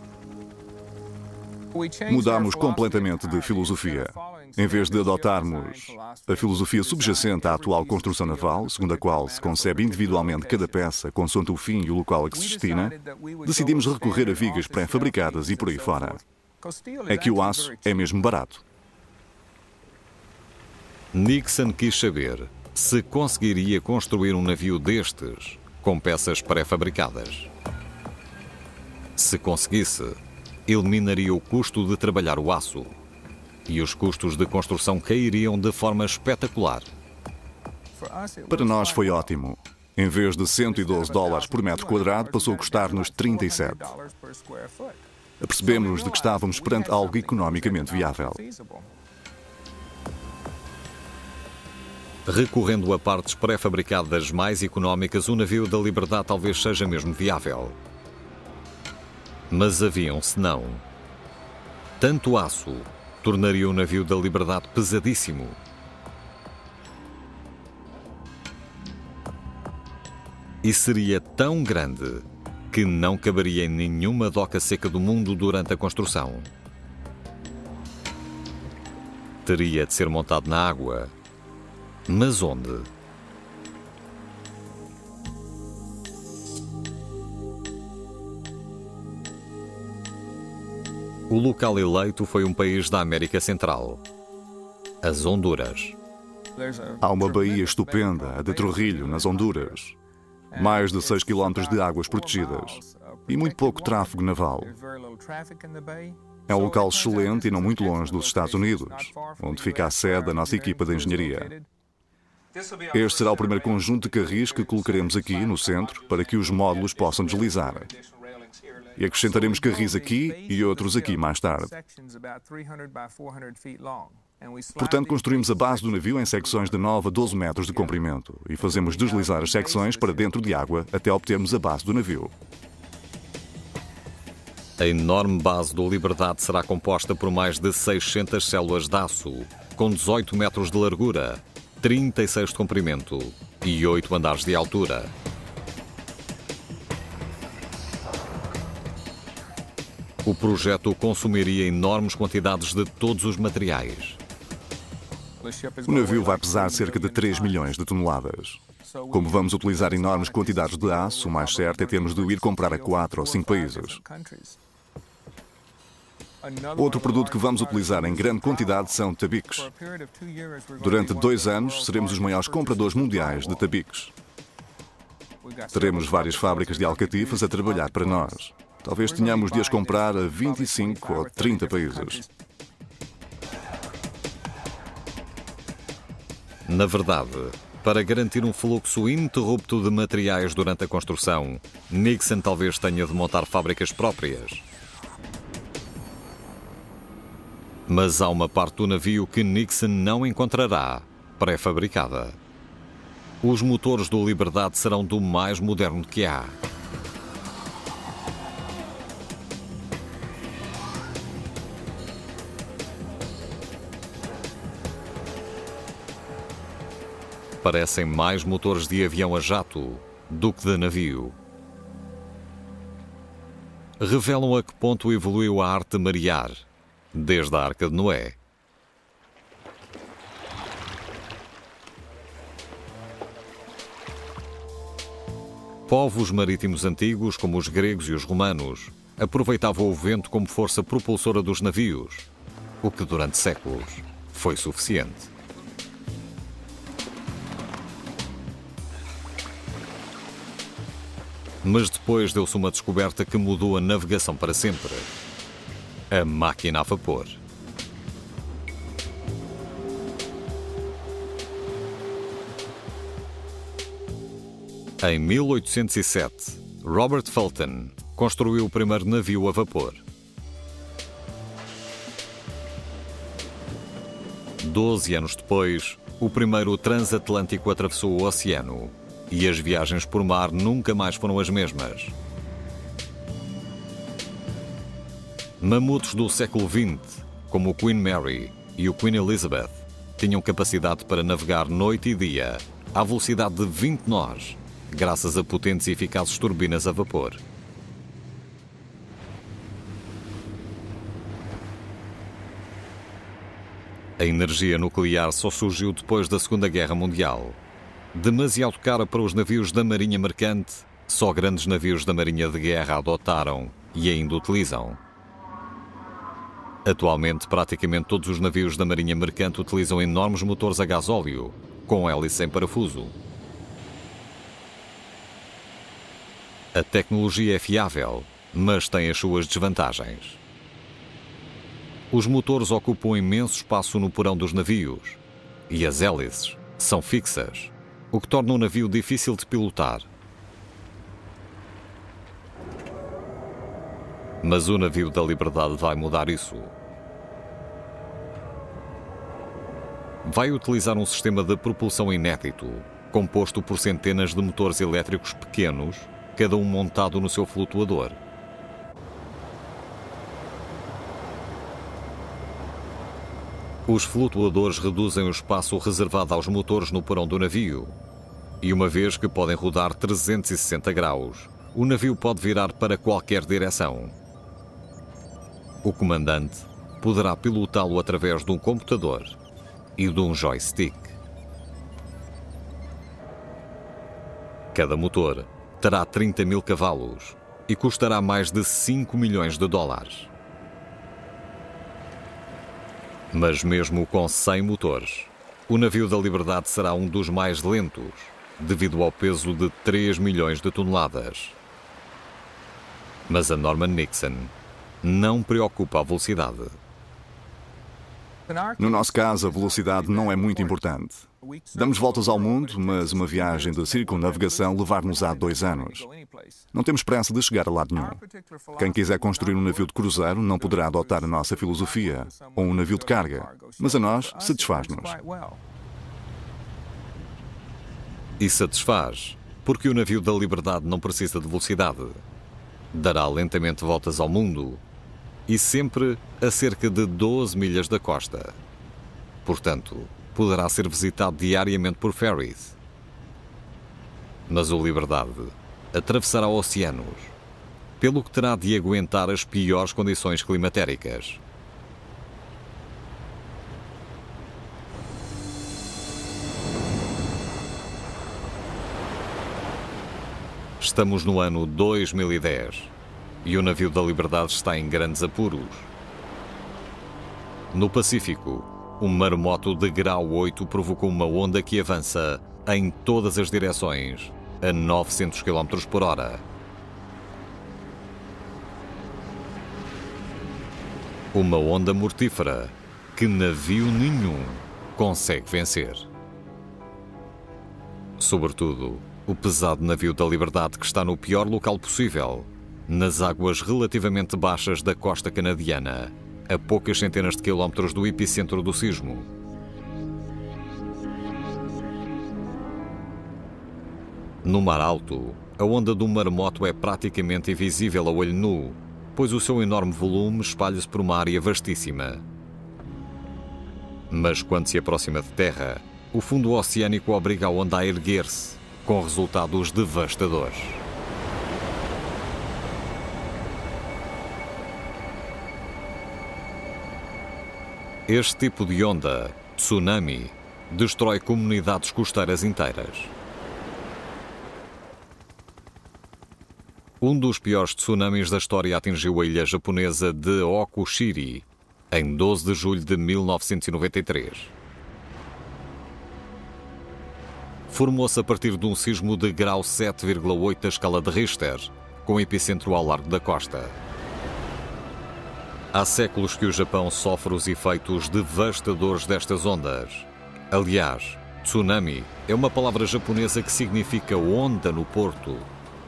Mudámos completamente de filosofia. Em vez de adotarmos a filosofia subjacente à atual construção naval, segundo a qual se concebe individualmente cada peça, consoante o fim e o local a que se destina, decidimos recorrer a vigas pré-fabricadas e por aí fora. É que o aço é mesmo barato. Nixon quis saber se conseguiria construir um navio destes com peças pré-fabricadas. Se conseguisse, eliminaria o custo de trabalhar o aço e os custos de construção cairiam de forma espetacular. Para nós foi ótimo. Em vez de $112 por metro quadrado, passou a custar-nos 37. Apercebemos-nos de que estávamos perante algo economicamente viável. Recorrendo a partes pré-fabricadas mais económicas, o navio da Liberdade talvez seja mesmo viável. Mas havia um senão. Tanto aço tornaria o navio da Liberdade pesadíssimo. E seria tão grande que não caberia em nenhuma doca seca do mundo durante a construção. Teria de ser montado na água. Mas onde? O local eleito foi um país da América Central, as Honduras. Há uma baía estupenda, a de Trujillo, nas Honduras. Mais de 6 quilómetros de águas protegidas e muito pouco tráfego naval. É um local excelente e não muito longe dos Estados Unidos, onde fica a sede da nossa equipa de engenharia. Este será o primeiro conjunto de carris que colocaremos aqui no centro para que os módulos possam deslizar. E acrescentaremos carris aqui e outros aqui mais tarde. Portanto, construímos a base do navio em secções de 9 a 12 metros de comprimento e fazemos deslizar as secções para dentro de água até obtermos a base do navio. A enorme base do Liberdade será composta por mais de 600 células de aço, com 18 metros de largura, 36 de comprimento e 8 andares de altura. O projeto consumiria enormes quantidades de todos os materiais. O navio vai pesar cerca de 3 milhões de toneladas. Como vamos utilizar enormes quantidades de aço, o mais certo é termos de o ir comprar a 4 ou 5 países. Outro produto que vamos utilizar em grande quantidade são tabiques. Durante 2 anos, seremos os maiores compradores mundiais de tabiques. Teremos várias fábricas de alcatifas a trabalhar para nós. Talvez tenhamos de as comprar a 25 ou 30 países. Na verdade, para garantir um fluxo ininterrupto de materiais durante a construção, Nixon talvez tenha de montar fábricas próprias. Mas há uma parte do navio que Nixon não encontrará, pré-fabricada. Os motores do Liberdade serão do mais moderno que há. Parecem mais motores de avião a jato do que de navio. Revelam a que ponto evoluiu a arte de marear, desde a Arca de Noé. Povos marítimos antigos, como os gregos e os romanos, aproveitavam o vento como força propulsora dos navios, o que durante séculos foi suficiente. Mas depois deu-se uma descoberta que mudou a navegação para sempre. A máquina a vapor. Em 1807, Robert Fulton construiu o primeiro navio a vapor. 12 anos depois, o primeiro transatlântico atravessou o oceano. E as viagens por mar nunca mais foram as mesmas. Mamutos do século XX, como o Queen Mary e o Queen Elizabeth, tinham capacidade para navegar noite e dia à velocidade de 20 nós, graças a potentes e eficazes turbinas a vapor. A energia nuclear só surgiu depois da Segunda Guerra Mundial. Demasiado cara para os navios da Marinha Mercante, só grandes navios da Marinha de Guerra a adotaram e ainda utilizam. Atualmente, praticamente todos os navios da Marinha Mercante utilizam enormes motores a gasóleo, com hélice em parafuso. A tecnologia é fiável, mas tem as suas desvantagens. Os motores ocupam imenso espaço no porão dos navios e as hélices são fixas, o que torna o navio difícil de pilotar. Mas o navio da Liberdade vai mudar isso. Vai utilizar um sistema de propulsão inédito, composto por centenas de motores elétricos pequenos, cada um montado no seu flutuador. Os flutuadores reduzem o espaço reservado aos motores no porão do navio. E uma vez que podem rodar 360 graus, o navio pode virar para qualquer direção. O comandante poderá pilotá-lo através de um computador e de um joystick. Cada motor terá 30 mil cavalos e custará mais de 5 milhões de dólares. Mas mesmo com 100 motores, o navio da Liberdade será um dos mais lentos, devido ao peso de 3 milhões de toneladas. Mas a Norman Nixon não preocupa a velocidade. No nosso caso, a velocidade não é muito importante. Damos voltas ao mundo, mas uma viagem de circunnavegação levar-nos-á 2 anos. Não temos pressa de chegar a lado nenhum. Quem quiser construir um navio de cruzeiro não poderá adotar a nossa filosofia, ou um navio de carga, mas a nós satisfaz-nos. E satisfaz, porque o navio da Liberdade não precisa de velocidade. Dará lentamente voltas ao mundo e sempre a cerca de 12 milhas da costa. Portanto, poderá ser visitado diariamente por ferries. Mas o Liberdade atravessará oceanos, pelo que terá de aguentar as piores condições climatéricas. Estamos no ano 2010 e o navio da Liberdade está em grandes apuros. No Pacífico, um maremoto de grau 8 provocou uma onda que avança em todas as direções a 900 km por hora. Uma onda mortífera que navio nenhum consegue vencer. Sobretudo, o pesado navio da Liberdade, que está no pior local possível, nas águas relativamente baixas da costa canadiana, a poucas centenas de quilómetros do epicentro do sismo. No mar alto, a onda do maremoto é praticamente invisível a olho nu, pois o seu enorme volume espalha-se por uma área vastíssima. Mas quando se aproxima de terra, o fundo oceânico obriga a onda a erguer-se, com resultados devastadores. Este tipo de onda, tsunami, destrói comunidades costeiras inteiras. Um dos piores tsunamis da história atingiu a ilha japonesa de Okushiri, em 12 de julho de 1993. Formou-se a partir de um sismo de grau 7,8 da escala de Richter, com epicentro ao largo da costa. Há séculos que o Japão sofre os efeitos devastadores destas ondas. Aliás, tsunami é uma palavra japonesa que significa onda no porto.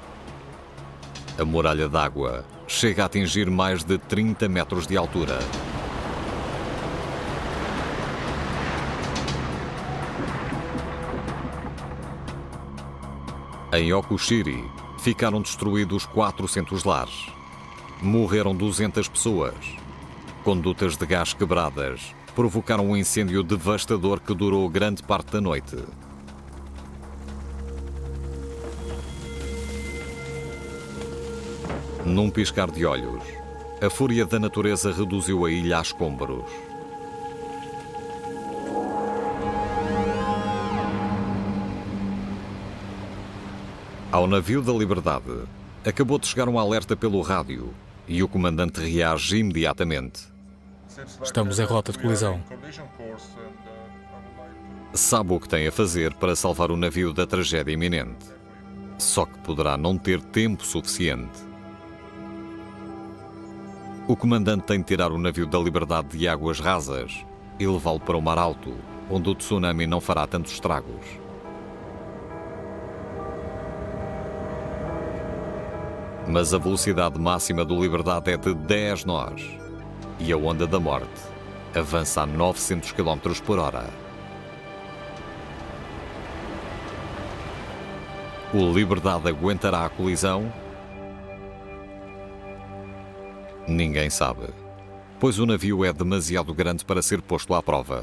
A muralha d'água chega a atingir mais de 30 metros de altura. Em Okushiri, ficaram destruídos 400 lares. Morreram 200 pessoas. Condutas de gás quebradas provocaram um incêndio devastador que durou grande parte da noite. Num piscar de olhos, a fúria da natureza reduziu a ilha a escombros. Ao navio da Liberdade, acabou de chegar um alerta pelo rádio e o comandante reage imediatamente. Estamos em rota de colisão. Sabe o que tem a fazer para salvar o navio da tragédia iminente. Só que poderá não ter tempo suficiente. O comandante tem de tirar o navio da Liberdade de águas rasas e levá-lo para o mar alto, onde o tsunami não fará tantos estragos. Mas a velocidade máxima do Liberdade é de 10 nós e a onda da morte avança a 900 km por hora. O Liberdade aguentará a colisão? Ninguém sabe. pois o navio é demasiado grande para ser posto à prova.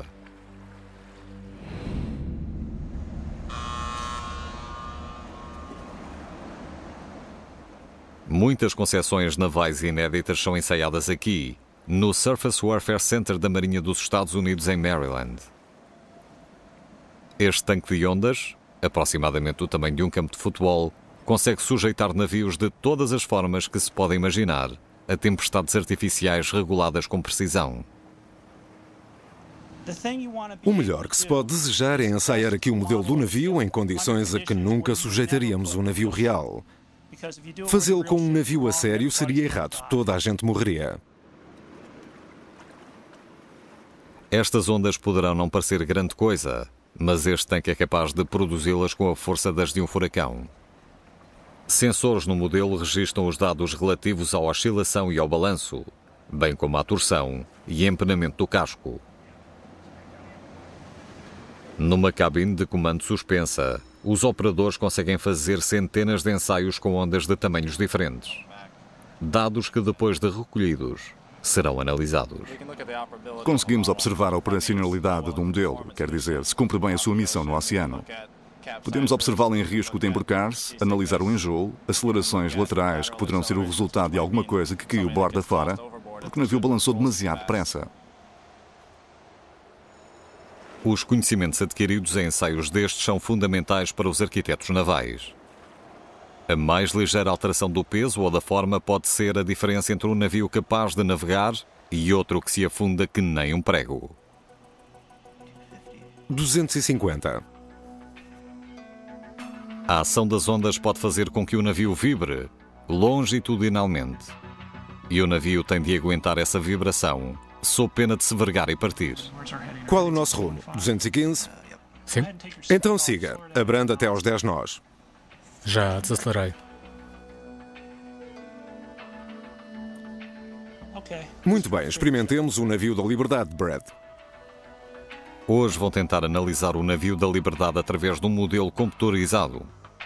Muitas concepções navais inéditas são ensaiadas aqui, no Surface Warfare Center da Marinha dos Estados Unidos, em Maryland. Este tanque de ondas, aproximadamente do tamanho de um campo de futebol, consegue sujeitar navios de todas as formas que se podem imaginar a tempestades artificiais reguladas com precisão. O melhor que se pode desejar é ensaiar aqui o modelo do navio em condições a que nunca sujeitaríamos um navio real. Fazê-lo com um navio a sério seria errado, toda a gente morreria. Estas ondas poderão não parecer grande coisa, mas este tanque é capaz de produzi-las com a força das de um furacão. Sensores no modelo registram os dados relativos à oscilação e ao balanço, bem como à torção e empenamento do casco. Numa cabine de comando suspensa, os operadores conseguem fazer centenas de ensaios com ondas de tamanhos diferentes. Dados que, depois de recolhidos, serão analisados. Conseguimos observar a operacionalidade do modelo, quer dizer, se cumpre bem a sua missão no oceano. Podemos observá-lo em risco de embarcar-se, analisar o enjoo, acelerações laterais que poderão ser o resultado de alguma coisa que caiu borda fora, porque o navio balançou demasiado depressa. Os conhecimentos adquiridos em ensaios destes são fundamentais para os arquitetos navais. A mais ligeira alteração do peso ou da forma pode ser a diferença entre um navio capaz de navegar e outro que se afunda que nem um prego. 250. A ação das ondas pode fazer com que o navio vibre longitudinalmente. E o navio tem de aguentar essa vibração, sob pena de se vergar e partir. Qual o nosso rumo? 215? Sim, Então siga. Abranda até aos 10 nós. já desacelerei. Muito bem, experimentemos o navio da Liberdade, Brad. Hoje vão tentar analisar o navio da Liberdade através de um modelo computadorizado.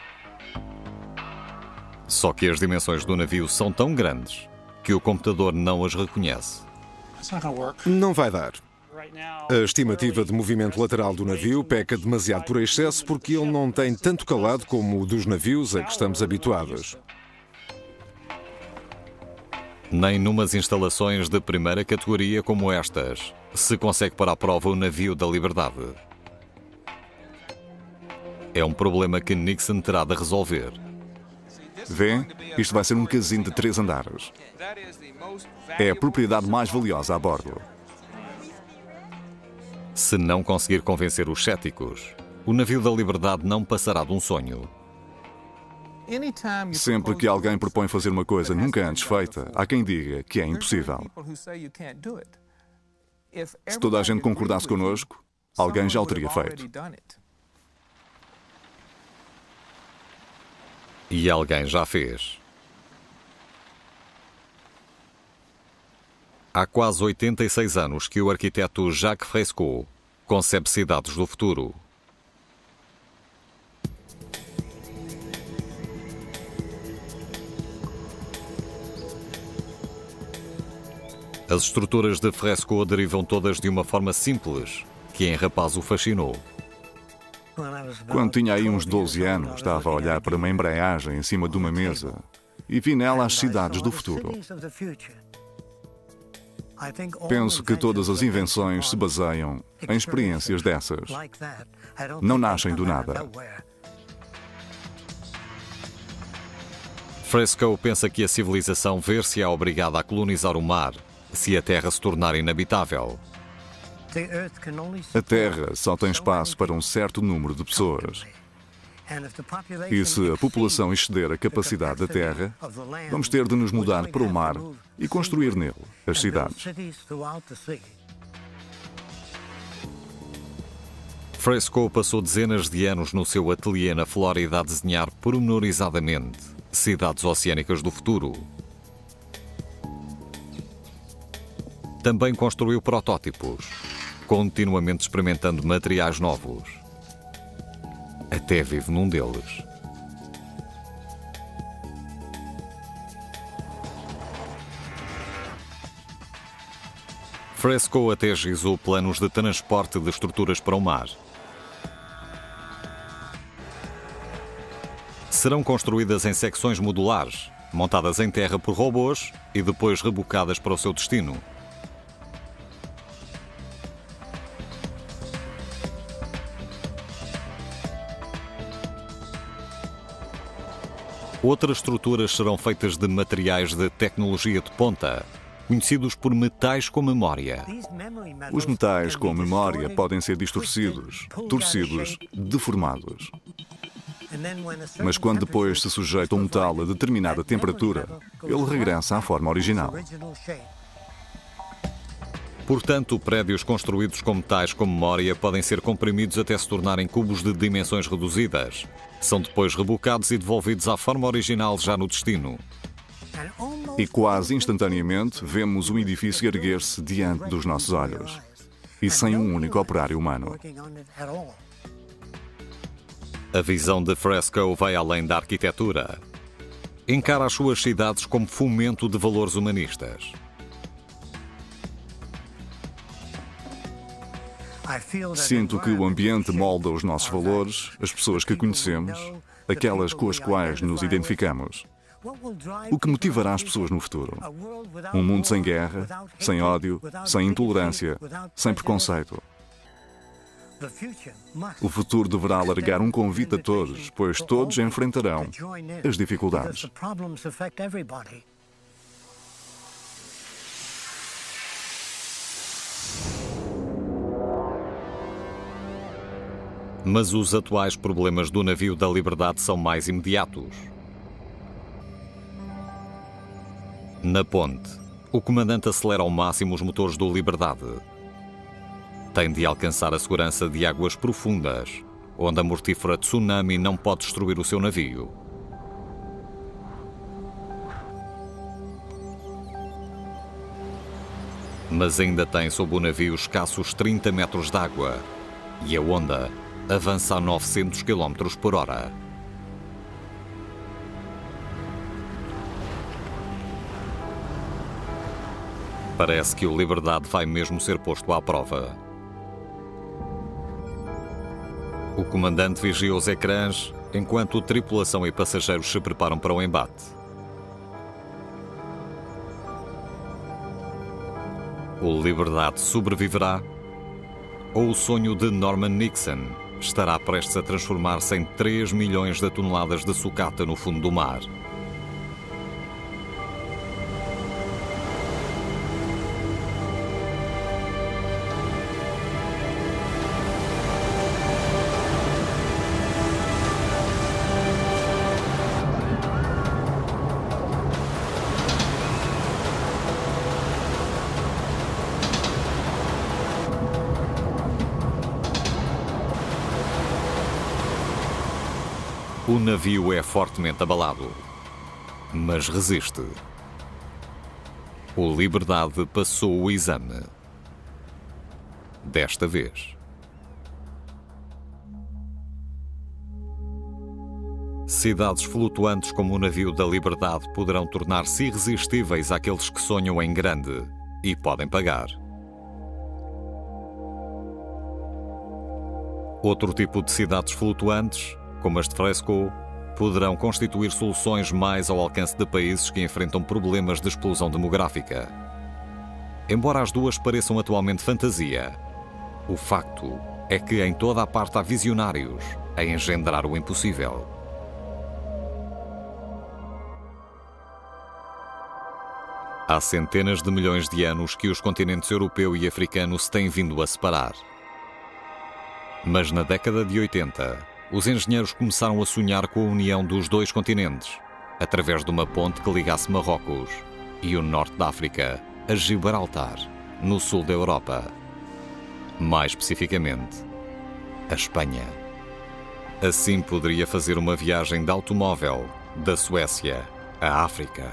Só que as dimensões do navio são tão grandes que o computador não as reconhece. Não vai dar. A estimativa de movimento lateral do navio peca demasiado por excesso porque ele não tem tanto calado como o dos navios a que estamos habituados. Nem numas instalações de primeira categoria como estas se consegue pôr à prova o navio da Liberdade. É um problema que Nixon terá de resolver. Vê? Isto vai ser um casino de 3 andares. É a propriedade mais valiosa a bordo. Se não conseguir convencer os céticos, o navio da Liberdade não passará de um sonho. Sempre que alguém propõe fazer uma coisa nunca antes feita, há quem diga que é impossível. Se toda a gente concordasse connosco, alguém já o teria feito. E alguém já fez. Há quase 86 anos que o arquiteto Jacques Fresco concebe cidades do futuro. As estruturas de Fresco derivam todas de uma forma simples, que em rapaz o fascinou. Quando tinha aí uns 12 anos, estava a olhar para uma embreagem em cima de uma mesa e vi nela as cidades do futuro. Penso que todas as invenções se baseiam em experiências dessas. Não nascem do nada. Fresco pensa que a civilização ver-se-á obrigada a colonizar o mar se a Terra se tornar inabitável. A Terra só tem espaço para um certo número de pessoas. E se a população exceder a capacidade da Terra, vamos ter de nos mudar para o mar e construir nele as cidades. Fresco passou dezenas de anos no seu ateliê na Flórida a desenhar pormenorizadamente cidades oceânicas do futuro. Também construiu protótipos, continuamente experimentando materiais novos. Até vive num deles. Fresco até agilizou planos de transporte de estruturas para o mar. Serão construídas em secções modulares, montadas em terra por robôs e depois rebocadas para o seu destino. Outras estruturas serão feitas de materiais de tecnologia de ponta, conhecidos por metais com memória. Os metais com memória podem ser distorcidos, torcidos, deformados. Mas quando depois se sujeita um metal a determinada temperatura, ele regressa à forma original. Portanto, prédios construídos com metais com memória podem ser comprimidos até se tornarem cubos de dimensões reduzidas. São depois rebocados e devolvidos à forma original já no destino. E quase instantaneamente vemos um edifício erguer-se diante dos nossos olhos. E sem um único operário humano. A visão de Fresco vai além da arquitetura. Encara as suas cidades como fomento de valores humanistas. Sinto que o ambiente molda os nossos valores, as pessoas que conhecemos, aquelas com as quais nos identificamos. O que motivará as pessoas no futuro? Um mundo sem guerra, sem ódio, sem intolerância, sem preconceito. O futuro deverá alargar um convite a todos, pois todos enfrentarão as dificuldades. Mas os atuais problemas do navio da Liberdade são mais imediatos. Na ponte, o comandante acelera ao máximo os motores do Liberdade. Tem de alcançar a segurança de águas profundas, onde a mortífera tsunami não pode destruir o seu navio. Mas ainda tem sob o navio escassos 30 metros de água e a onda avança a 900 km por hora. Parece que o Liberdade vai mesmo ser posto à prova. O comandante vigia os ecrãs enquanto tripulação e passageiros se preparam para o embate. O Liberdade sobreviverá? Ou o sonho de Norman Nixon estará prestes a transformar-se em 3 milhões de toneladas de sucata no fundo do mar? O navio é fortemente abalado, mas resiste. O Liberdade passou o exame. Desta vez. Cidades flutuantes como o navio da Liberdade poderão tornar-se irresistíveis àqueles que sonham em grande e podem pagar. Outro tipo de cidades flutuantes, como as de Fresco, poderão constituir soluções mais ao alcance de países que enfrentam problemas de explosão demográfica. Embora as duas pareçam atualmente fantasia, o facto é que em toda a parte há visionários a engendrar o impossível. Há centenas de milhões de anos que os continentes europeu e africano se têm vindo a separar. Mas na década de 80, os engenheiros começaram a sonhar com a união dos dois continentes, através de uma ponte que ligasse Marrocos e o norte da África a Gibraltar, no sul da Europa. Mais especificamente, a Espanha. Assim poderia fazer uma viagem de automóvel da Suécia à África.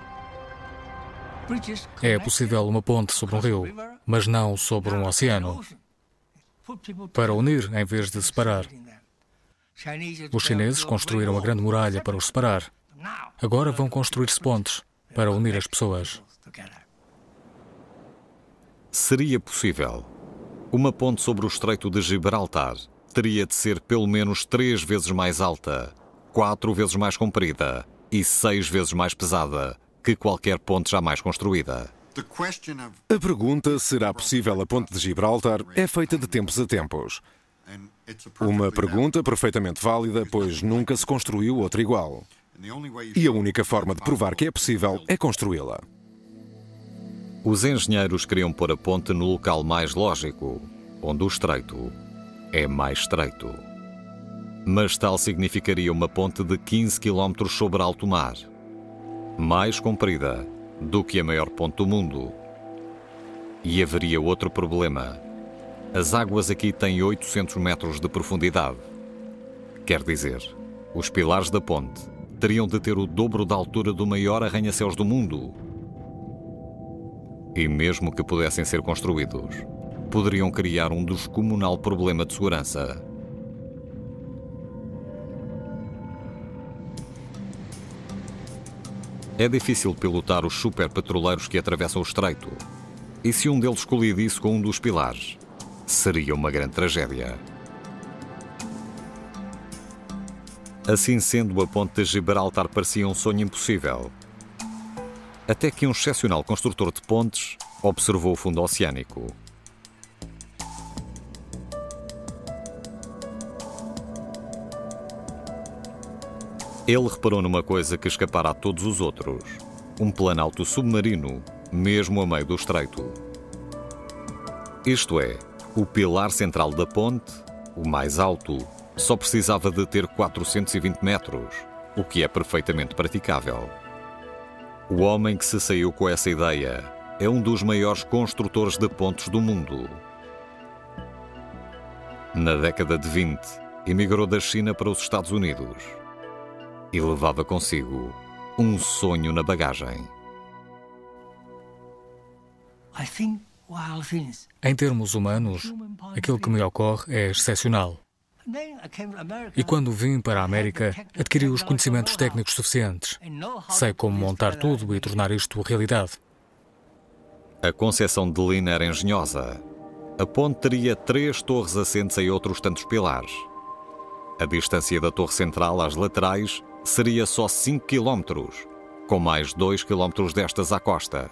É possível uma ponte sobre um rio, mas não sobre um oceano, para unir em vez de separar. Os chineses construíram a Grande Muralha para os separar. Agora vão construir-se pontes para unir as pessoas. Seria possível. Uma ponte sobre o Estreito de Gibraltar teria de ser pelo menos 3 vezes mais alta, 4 vezes mais comprida e 6 vezes mais pesada que qualquer ponte jamais construída. A pergunta, será possível a ponte de Gibraltar, é feita de tempos a tempos. Uma pergunta perfeitamente válida, pois nunca se construiu outra igual. E a única forma de provar que é possível é construí-la. Os engenheiros queriam pôr a ponte no local mais lógico, onde o estreito é mais estreito. Mas tal significaria uma ponte de 15 km sobre alto mar, mais comprida do que a maior ponte do mundo. E haveria outro problema. As águas aqui têm 800 metros de profundidade. Quer dizer, os pilares da ponte teriam de ter o dobro da altura do maior arranha-céus do mundo. E mesmo que pudessem ser construídos, poderiam criar um descomunal problema de segurança. É difícil pilotar os superpetroleiros que atravessam o estreito. E se um deles colidisse com um dos pilares, seria uma grande tragédia. Assim sendo, a ponte de Gibraltar parecia um sonho impossível. Até que um excepcional construtor de pontes observou o fundo oceânico. Ele reparou numa coisa que escapara a todos os outros: um planalto submarino, mesmo a meio do estreito. Isto é, o pilar central da ponte, o mais alto, só precisava de ter 420 metros, o que é perfeitamente praticável. O homem que se saiu com essa ideia é um dos maiores construtores de pontes do mundo. Na década de 20, emigrou da China para os Estados Unidos e levava consigo um sonho na bagagem. Em termos humanos, aquilo que me ocorre é excepcional. E quando vim para a América, adquiri os conhecimentos técnicos suficientes. Sei como montar tudo e tornar isto realidade. A concepção de Lynn era engenhosa. A ponte teria 3 torres assentes em outros tantos pilares. A distância da torre central às laterais seria só 5 km, com mais 2 km destas à costa.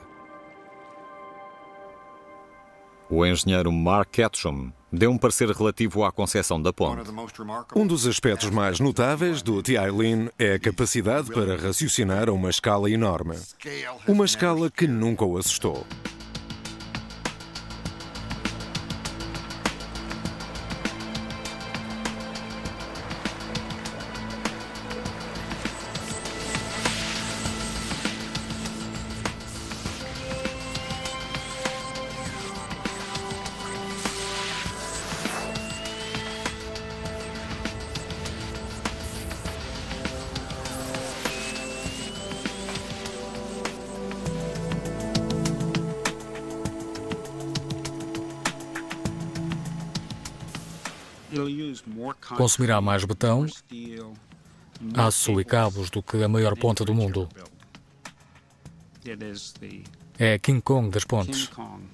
O engenheiro Mark Ketchum deu um parecer relativo à concepção da ponte. Um dos aspectos mais notáveis do TI Lynn é a capacidade para raciocinar a uma escala enorme. Uma escala que nunca o assustou. Consumirá mais betão, aço e cabos do que a maior ponte do mundo. É King Kong das pontes.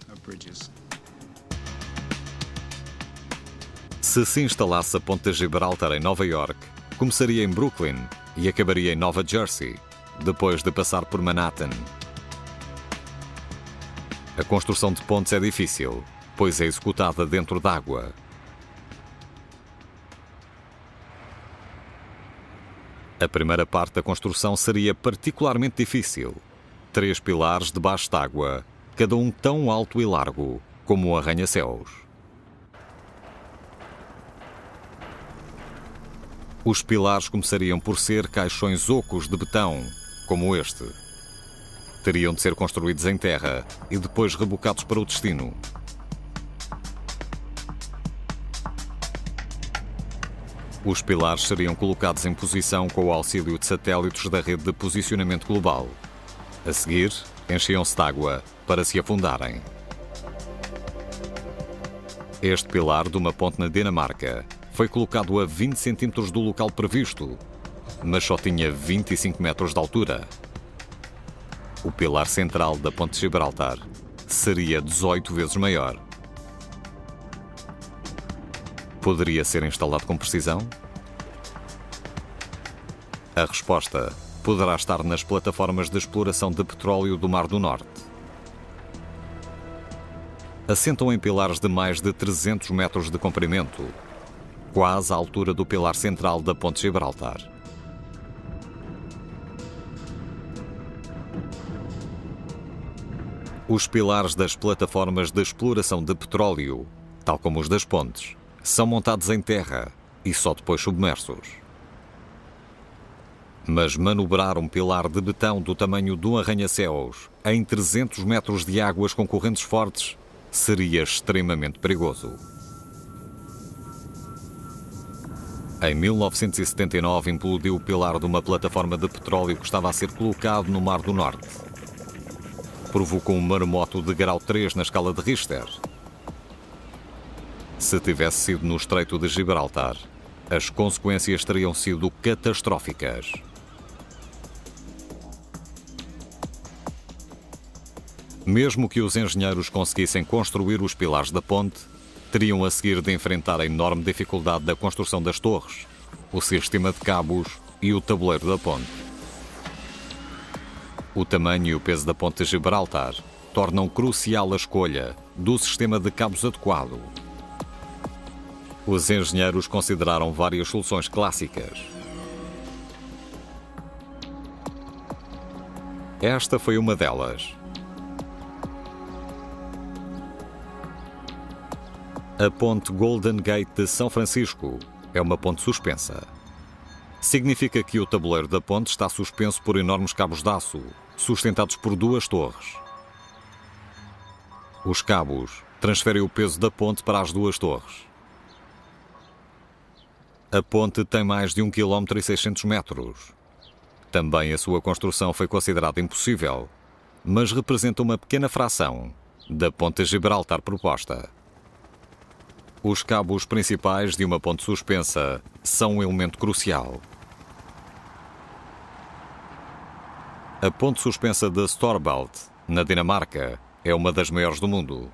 Se se instalasse a ponte de Gibraltar em Nova York, começaria em Brooklyn e acabaria em Nova Jersey, depois de passar por Manhattan. A construção de pontes é difícil, pois é executada dentro d'água. A primeira parte da construção seria particularmente difícil. 3 pilares debaixo d'água, cada um tão alto e largo como um arranha-céus. Os pilares começariam por ser caixões ocos de betão, como este. Teriam de ser construídos em terra e depois rebocados para o destino. Os pilares seriam colocados em posição com o auxílio de satélites da rede de posicionamento global. A seguir, enchiam-se de água para se afundarem. Este pilar de uma ponte na Dinamarca foi colocado a 20 centímetros do local previsto, mas só tinha 25 metros de altura. O pilar central da ponte de Gibraltar seria 18 vezes maior. Poderia ser instalado com precisão? A resposta poderá estar nas plataformas de exploração de petróleo do Mar do Norte. Assentam em pilares de mais de 300 metros de comprimento, quase à altura do pilar central da Ponte Gibraltar. Os pilares das plataformas de exploração de petróleo, tal como os das pontes, são montados em terra e só depois submersos. Mas manobrar um pilar de betão do tamanho de um arranha-céus em 300 metros de águas com correntes fortes seria extremamente perigoso. Em 1979 implodiu o pilar de uma plataforma de petróleo que estava a ser colocado no Mar do Norte. Provocou um maremoto de grau 3 na escala de Richter. Se tivesse sido no Estreito de Gibraltar, as consequências teriam sido catastróficas. Mesmo que os engenheiros conseguissem construir os pilares da ponte, teriam a seguir de enfrentar a enorme dificuldade da construção das torres, o sistema de cabos e o tabuleiro da ponte. O tamanho e o peso da ponte de Gibraltar tornam crucial a escolha do sistema de cabos adequado. Os engenheiros consideraram várias soluções clássicas. Esta foi uma delas. A ponte Golden Gate de São Francisco é uma ponte suspensa. Significa que o tabuleiro da ponte está suspenso por enormes cabos de aço, sustentados por duas torres. Os cabos transferem o peso da ponte para as duas torres. A ponte tem mais de 1,6 km. Também a sua construção foi considerada impossível, mas representa uma pequena fração da ponte de Gibraltar proposta. Os cabos principais de uma ponte suspensa são um elemento crucial. A ponte suspensa de Storebælt, na Dinamarca, é uma das maiores do mundo.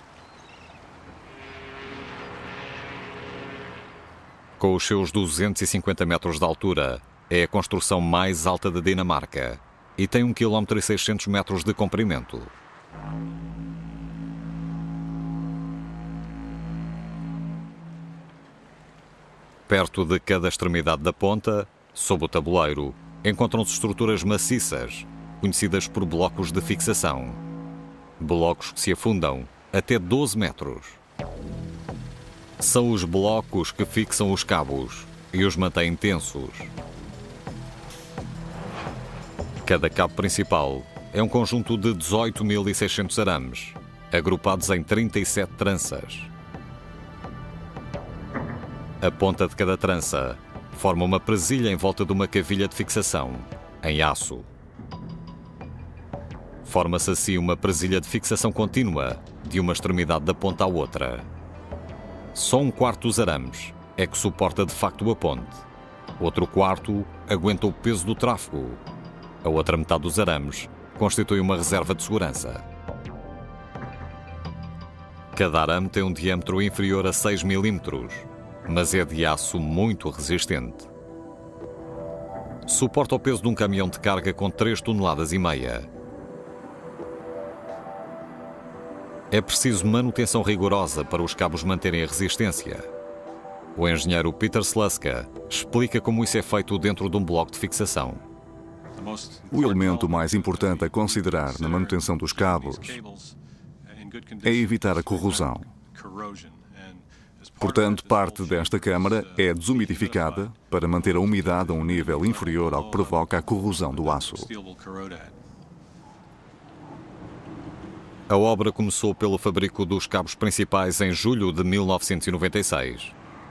Com os seus 250 metros de altura, é a construção mais alta da Dinamarca e tem 1,6 km de comprimento. Perto de cada extremidade da ponta, sob o tabuleiro, encontram-se estruturas maciças, conhecidas por blocos de fixação. Blocos que se afundam até 12 metros. São os blocos que fixam os cabos e os mantêm tensos. Cada cabo principal é um conjunto de 18.600 arames, agrupados em 37 tranças. A ponta de cada trança forma uma presilha em volta de uma cavilha de fixação, em aço. Forma-se assim uma presilha de fixação contínua, de uma extremidade da ponta à outra. Só um quarto dos arames é que suporta de facto a ponte. Outro quarto aguenta o peso do tráfego. A outra metade dos arames constitui uma reserva de segurança. Cada arame tem um diâmetro inferior a 6 mm, mas é de aço muito resistente. Suporta o peso de um caminhão de carga com 3,5 toneladas. É preciso manutenção rigorosa para os cabos manterem a resistência. O engenheiro Peter Sluska explica como isso é feito dentro de um bloco de fixação. O elemento mais importante a considerar na manutenção dos cabos é evitar a corrosão. Portanto, parte desta câmara é desumidificada para manter a umidade a um nível inferior ao que provoca a corrosão do aço. A obra começou pelo fabrico dos cabos principais em julho de 1996.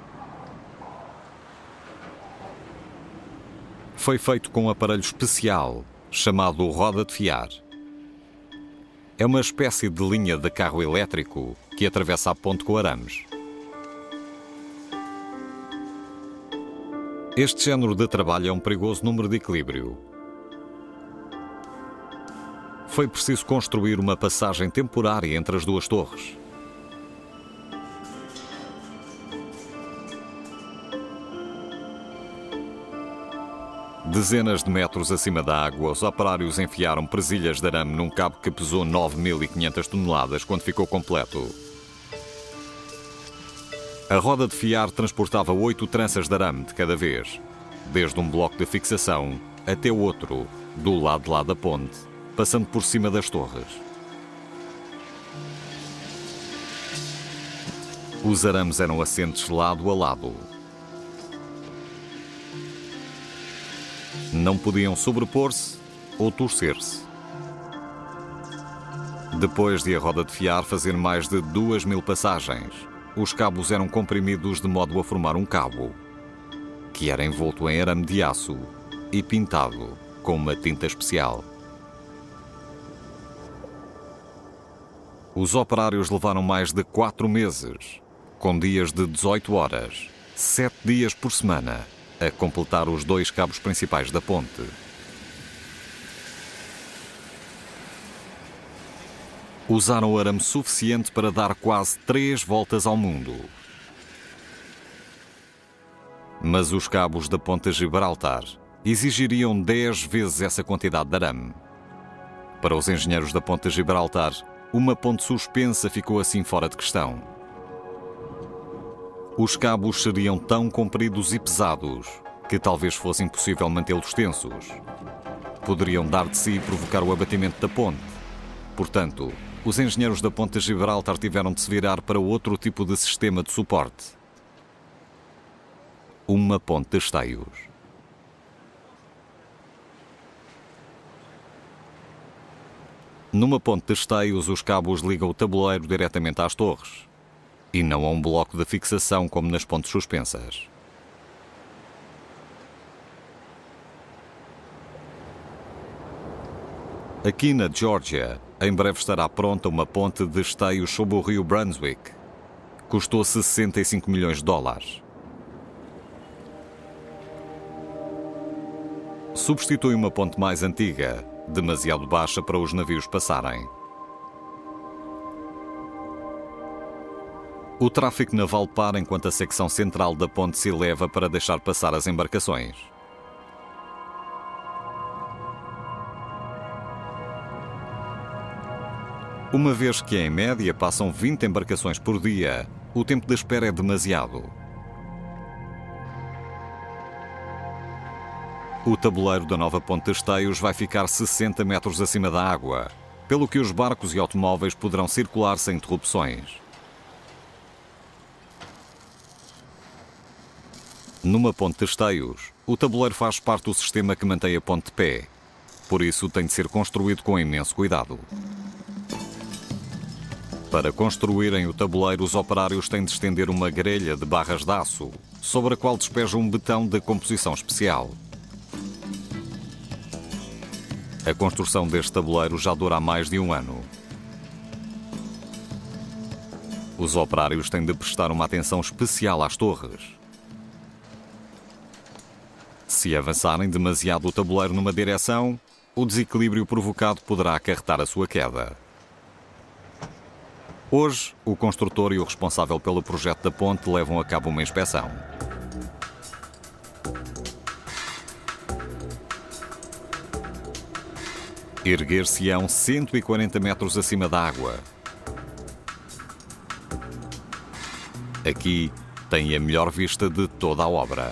Foi feito com um aparelho especial chamado roda de fiar. É uma espécie de linha de carro elétrico que atravessa a ponte com arames. Este género de trabalho é um perigoso número de equilíbrio. foi preciso construir uma passagem temporária entre as duas torres. Dezenas de metros acima da água, os operários enfiaram presilhas de arame num cabo que pesou 9.500 toneladas quando ficou completo. A roda de fiar transportava 8 tranças de arame de cada vez, desde um bloco de fixação até o outro, do lado de lá da ponte, passando por cima das torres. Os arames eram assentes lado a lado. Não podiam sobrepor-se ou torcer-se. Depois de a roda de fiar fazer mais de 2.000 passagens, os cabos eram comprimidos de modo a formar um cabo, que era envolto em arame de aço e pintado com uma tinta especial. Os operários levaram mais de 4 meses, com dias de 18 horas, 7 dias por semana, a completar os 2 cabos principais da ponte. Usaram arame suficiente para dar quase 3 voltas ao mundo. Mas os cabos da ponte de Gibraltar exigiriam 10 vezes essa quantidade de arame. Para os engenheiros da ponte de Gibraltar, uma ponte suspensa ficou assim fora de questão. Os cabos seriam tão compridos e pesados que talvez fosse impossível mantê-los tensos. Poderiam dar de si e provocar o abatimento da ponte. Portanto, os engenheiros da ponte de Gibraltar tiveram de se virar para outro tipo de sistema de suporte. Uma ponte de esteios. Numa ponte de esteios, os cabos ligam o tabuleiro diretamente às torres, e não a um bloco de fixação como nas pontes suspensas. Aqui na Geórgia, em breve estará pronta uma ponte de esteios sob o rio Brunswick. Custou 65 milhões de dólares. Substitui uma ponte mais antiga, demasiado baixa para os navios passarem. O tráfego naval para enquanto a secção central da ponte se eleva para deixar passar as embarcações. Uma vez que, em média, passam 20 embarcações por dia, o tempo de espera é demasiado. O tabuleiro da nova ponte de esteios vai ficar 60 metros acima da água, pelo que os barcos e automóveis poderão circular sem interrupções. Numa ponte de esteios, o tabuleiro faz parte do sistema que mantém a ponte de pé. Por isso, tem de ser construído com imenso cuidado. Para construírem o tabuleiro, os operários têm de estender uma grelha de barras de aço, sobre a qual despejam um betão de composição especial. A construção deste tabuleiro já dura há mais de 1 ano. Os operários têm de prestar uma atenção especial às torres. Se avançarem demasiado o tabuleiro numa direção, o desequilíbrio provocado poderá acarretar a sua queda. Hoje, o construtor e o responsável pelo projeto da ponte levam a cabo uma inspeção. Erguer-se-ão 140 metros acima da água. Aqui tem a melhor vista de toda a obra.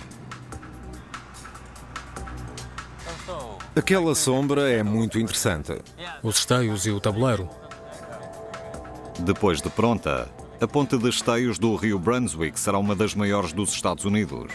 Aquela sombra é muito interessante. Os esteios e o tabuleiro. Depois de pronta, a ponte de esteios do rio Brunswick será uma das maiores dos Estados Unidos.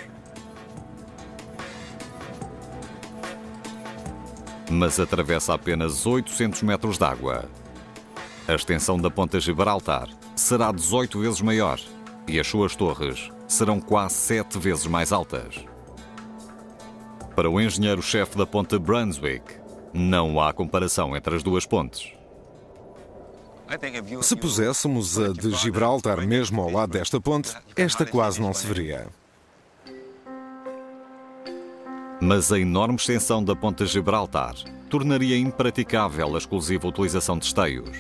Mas atravessa apenas 800 metros de água. A extensão da ponte de Gibraltar será 18 vezes maior e as suas torres serão quase 7 vezes mais altas. Para o engenheiro-chefe da ponte de Brunswick, não há comparação entre as duas pontes. Se puséssemos a de Gibraltar mesmo ao lado desta ponte, esta quase não se veria. Mas a enorme extensão da ponte de Gibraltar tornaria impraticável a exclusiva utilização de esteios.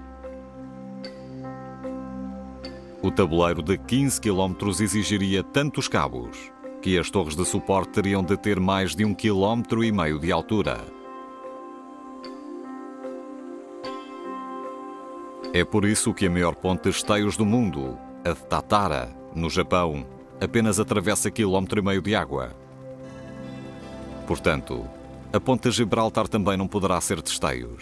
O tabuleiro de 15 km exigiria tantos cabos que as torres de suporte teriam de ter mais de 1,5 km de altura. É por isso que a maior ponte de esteios do mundo, a de Tatara, no Japão, apenas atravessa 1,5 km de água. Portanto, a ponte de Gibraltar também não poderá ser de esteios.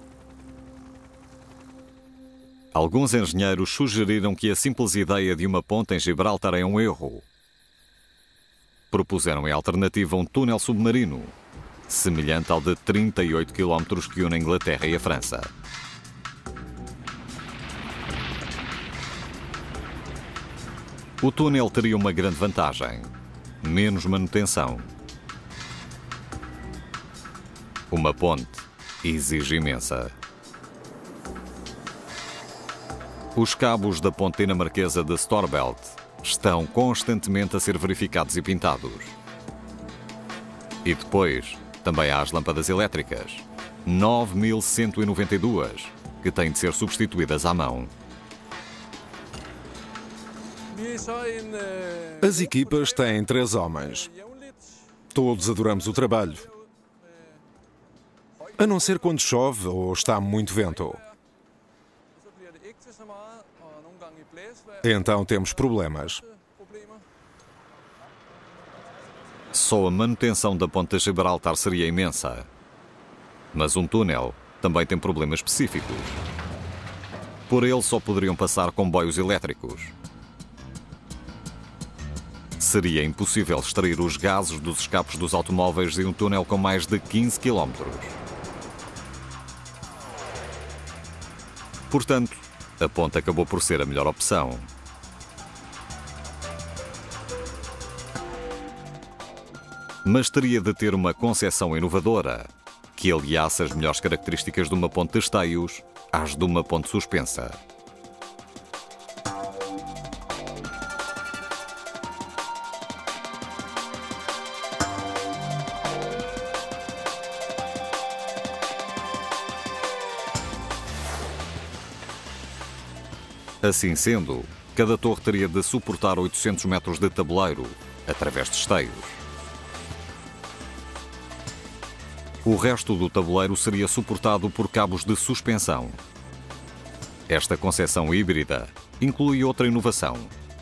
Alguns engenheiros sugeriram que a simples ideia de uma ponte em Gibraltar é um erro. Propuseram em alternativa um túnel submarino, semelhante ao de 38 km que une a Inglaterra e a França. O túnel teria uma grande vantagem: menos manutenção. Uma ponte exige imensa. Os cabos da ponte dinamarquesa de Storebælt estão constantemente a ser verificados e pintados. E depois, também há as lâmpadas elétricas, 9.192, que têm de ser substituídas à mão. As equipas têm 3 homens. Todos adoramos o trabalho. A não ser quando chove ou está muito vento. Então temos problemas. Só a manutenção da ponte de Gibraltar seria imensa. Mas um túnel também tem problemas específicos. Por ele só poderiam passar comboios elétricos. Seria impossível extrair os gases dos escapes dos automóveis em um túnel com mais de 15 km. Portanto, a ponte acabou por ser a melhor opção. Mas teria de ter uma concepção inovadora, que aliasse as melhores características de uma ponte de esteios às de uma ponte suspensa. Assim sendo, cada torre teria de suportar 800 metros de tabuleiro, através de esteios. O resto do tabuleiro seria suportado por cabos de suspensão. Esta concepção híbrida inclui outra inovação.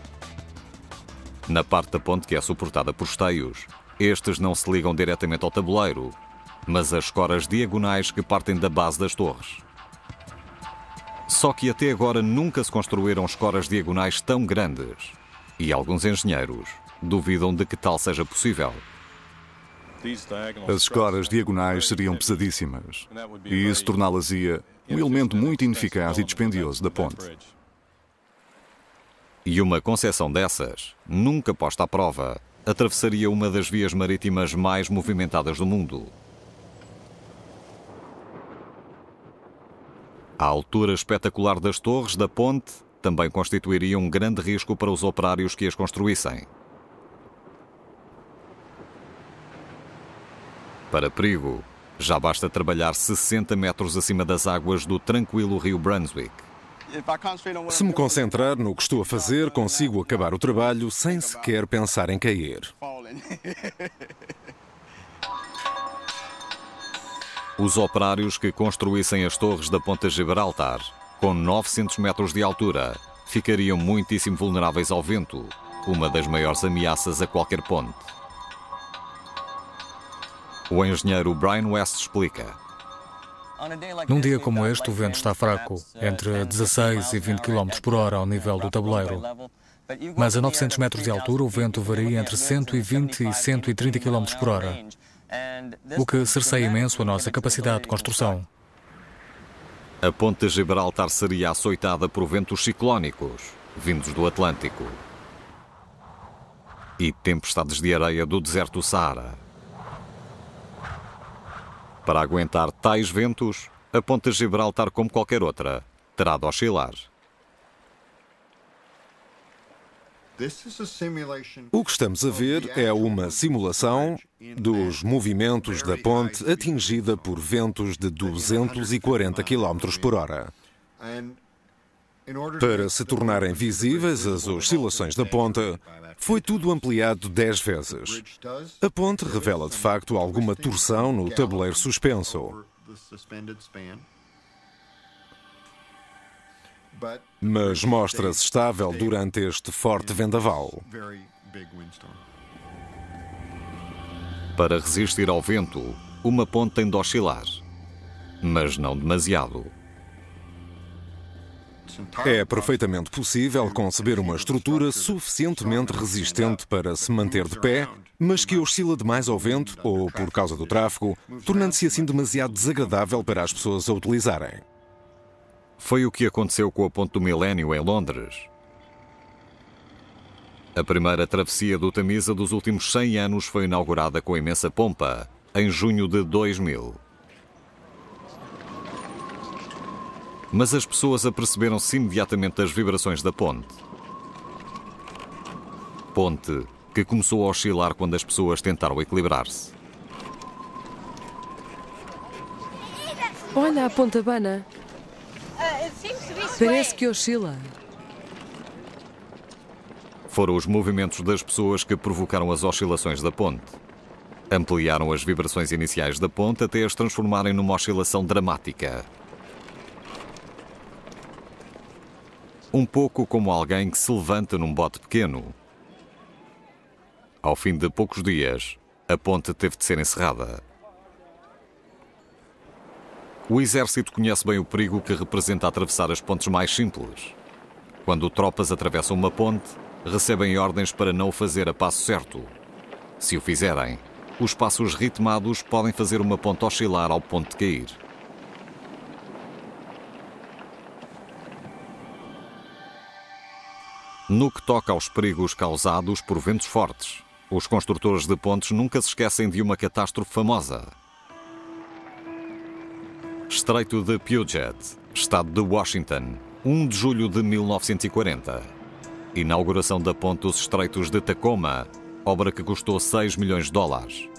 Na parte da ponte que é suportada por esteios, estes não se ligam diretamente ao tabuleiro, mas às escoras diagonais que partem da base das torres. Só que até agora nunca se construíram escoras diagonais tão grandes, e alguns engenheiros duvidam de que tal seja possível. As escoras diagonais seriam pesadíssimas, e isso torná-las-ia um elemento muito ineficaz e dispendioso da ponte. E uma concepção dessas, nunca posta à prova, atravessaria uma das vias marítimas mais movimentadas do mundo. A altura espetacular das torres da ponte também constituiria um grande risco para os operários que as construíssem. Para perigo, já basta trabalhar 60 metros acima das águas do tranquilo rio Brunswick. Se me concentrar no que estou a fazer, consigo acabar o trabalho sem sequer pensar em cair. Os operários que construíssem as torres da ponte de Gibraltar, com 900 metros de altura, ficariam muitíssimo vulneráveis ao vento, uma das maiores ameaças a qualquer ponte. O engenheiro Brian West explica. Num dia como este, o vento está fraco, entre 16 e 20 km por hora ao nível do tabuleiro. Mas a 900 metros de altura, o vento varia entre 120 e 130 km por hora, o que cerceia imenso a nossa capacidade de construção. A ponte de Gibraltar seria açoitada por ventos ciclónicos, vindos do Atlântico, e tempestades de areia do deserto do Saara. Para aguentar tais ventos, a ponte de Gibraltar, como qualquer outra, terá de oscilar. O que estamos a ver é uma simulação dos movimentos da ponte atingida por ventos de 240 km por hora. Para se tornarem visíveis as oscilações da ponte, foi tudo ampliado 10 vezes. A ponte revela de facto alguma torção no tabuleiro suspenso. Mas mostra-se estável durante este forte vendaval. Para resistir ao vento, uma ponte tem de oscilar, mas não demasiado. É perfeitamente possível conceber uma estrutura suficientemente resistente para se manter de pé, mas que oscila demais ao vento ou por causa do tráfego, tornando-se assim demasiado desagradável para as pessoas a utilizarem. Foi o que aconteceu com a Ponte do Milénio em Londres. A primeira travessia do Tamisa dos últimos 100 anos foi inaugurada com imensa pompa, em junho de 2000. Mas as pessoas aperceberam-se imediatamente das vibrações da ponte. Ponte que começou a oscilar quando as pessoas tentaram equilibrar-se. Olha a ponta bana. Parece que oscila. Foram os movimentos das pessoas que provocaram as oscilações da ponte. Ampliaram as vibrações iniciais da ponte até as transformarem numa oscilação dramática. Um pouco como alguém que se levanta num bote pequeno. Ao fim de poucos dias, a ponte teve de ser encerrada. O exército conhece bem o perigo que representa atravessar as pontes mais simples. Quando tropas atravessam uma ponte, recebem ordens para não o fazer a passo certo. Se o fizerem, os passos ritmados podem fazer uma ponte oscilar ao ponto de cair. No que toca aos perigos causados por ventos fortes, os construtores de pontes nunca se esquecem de uma catástrofe famosa. Estreito de Puget, estado de Washington, 1 de julho de 1940. Inauguração da ponte dos Estreitos de Tacoma, obra que custou 6 milhões de dólares.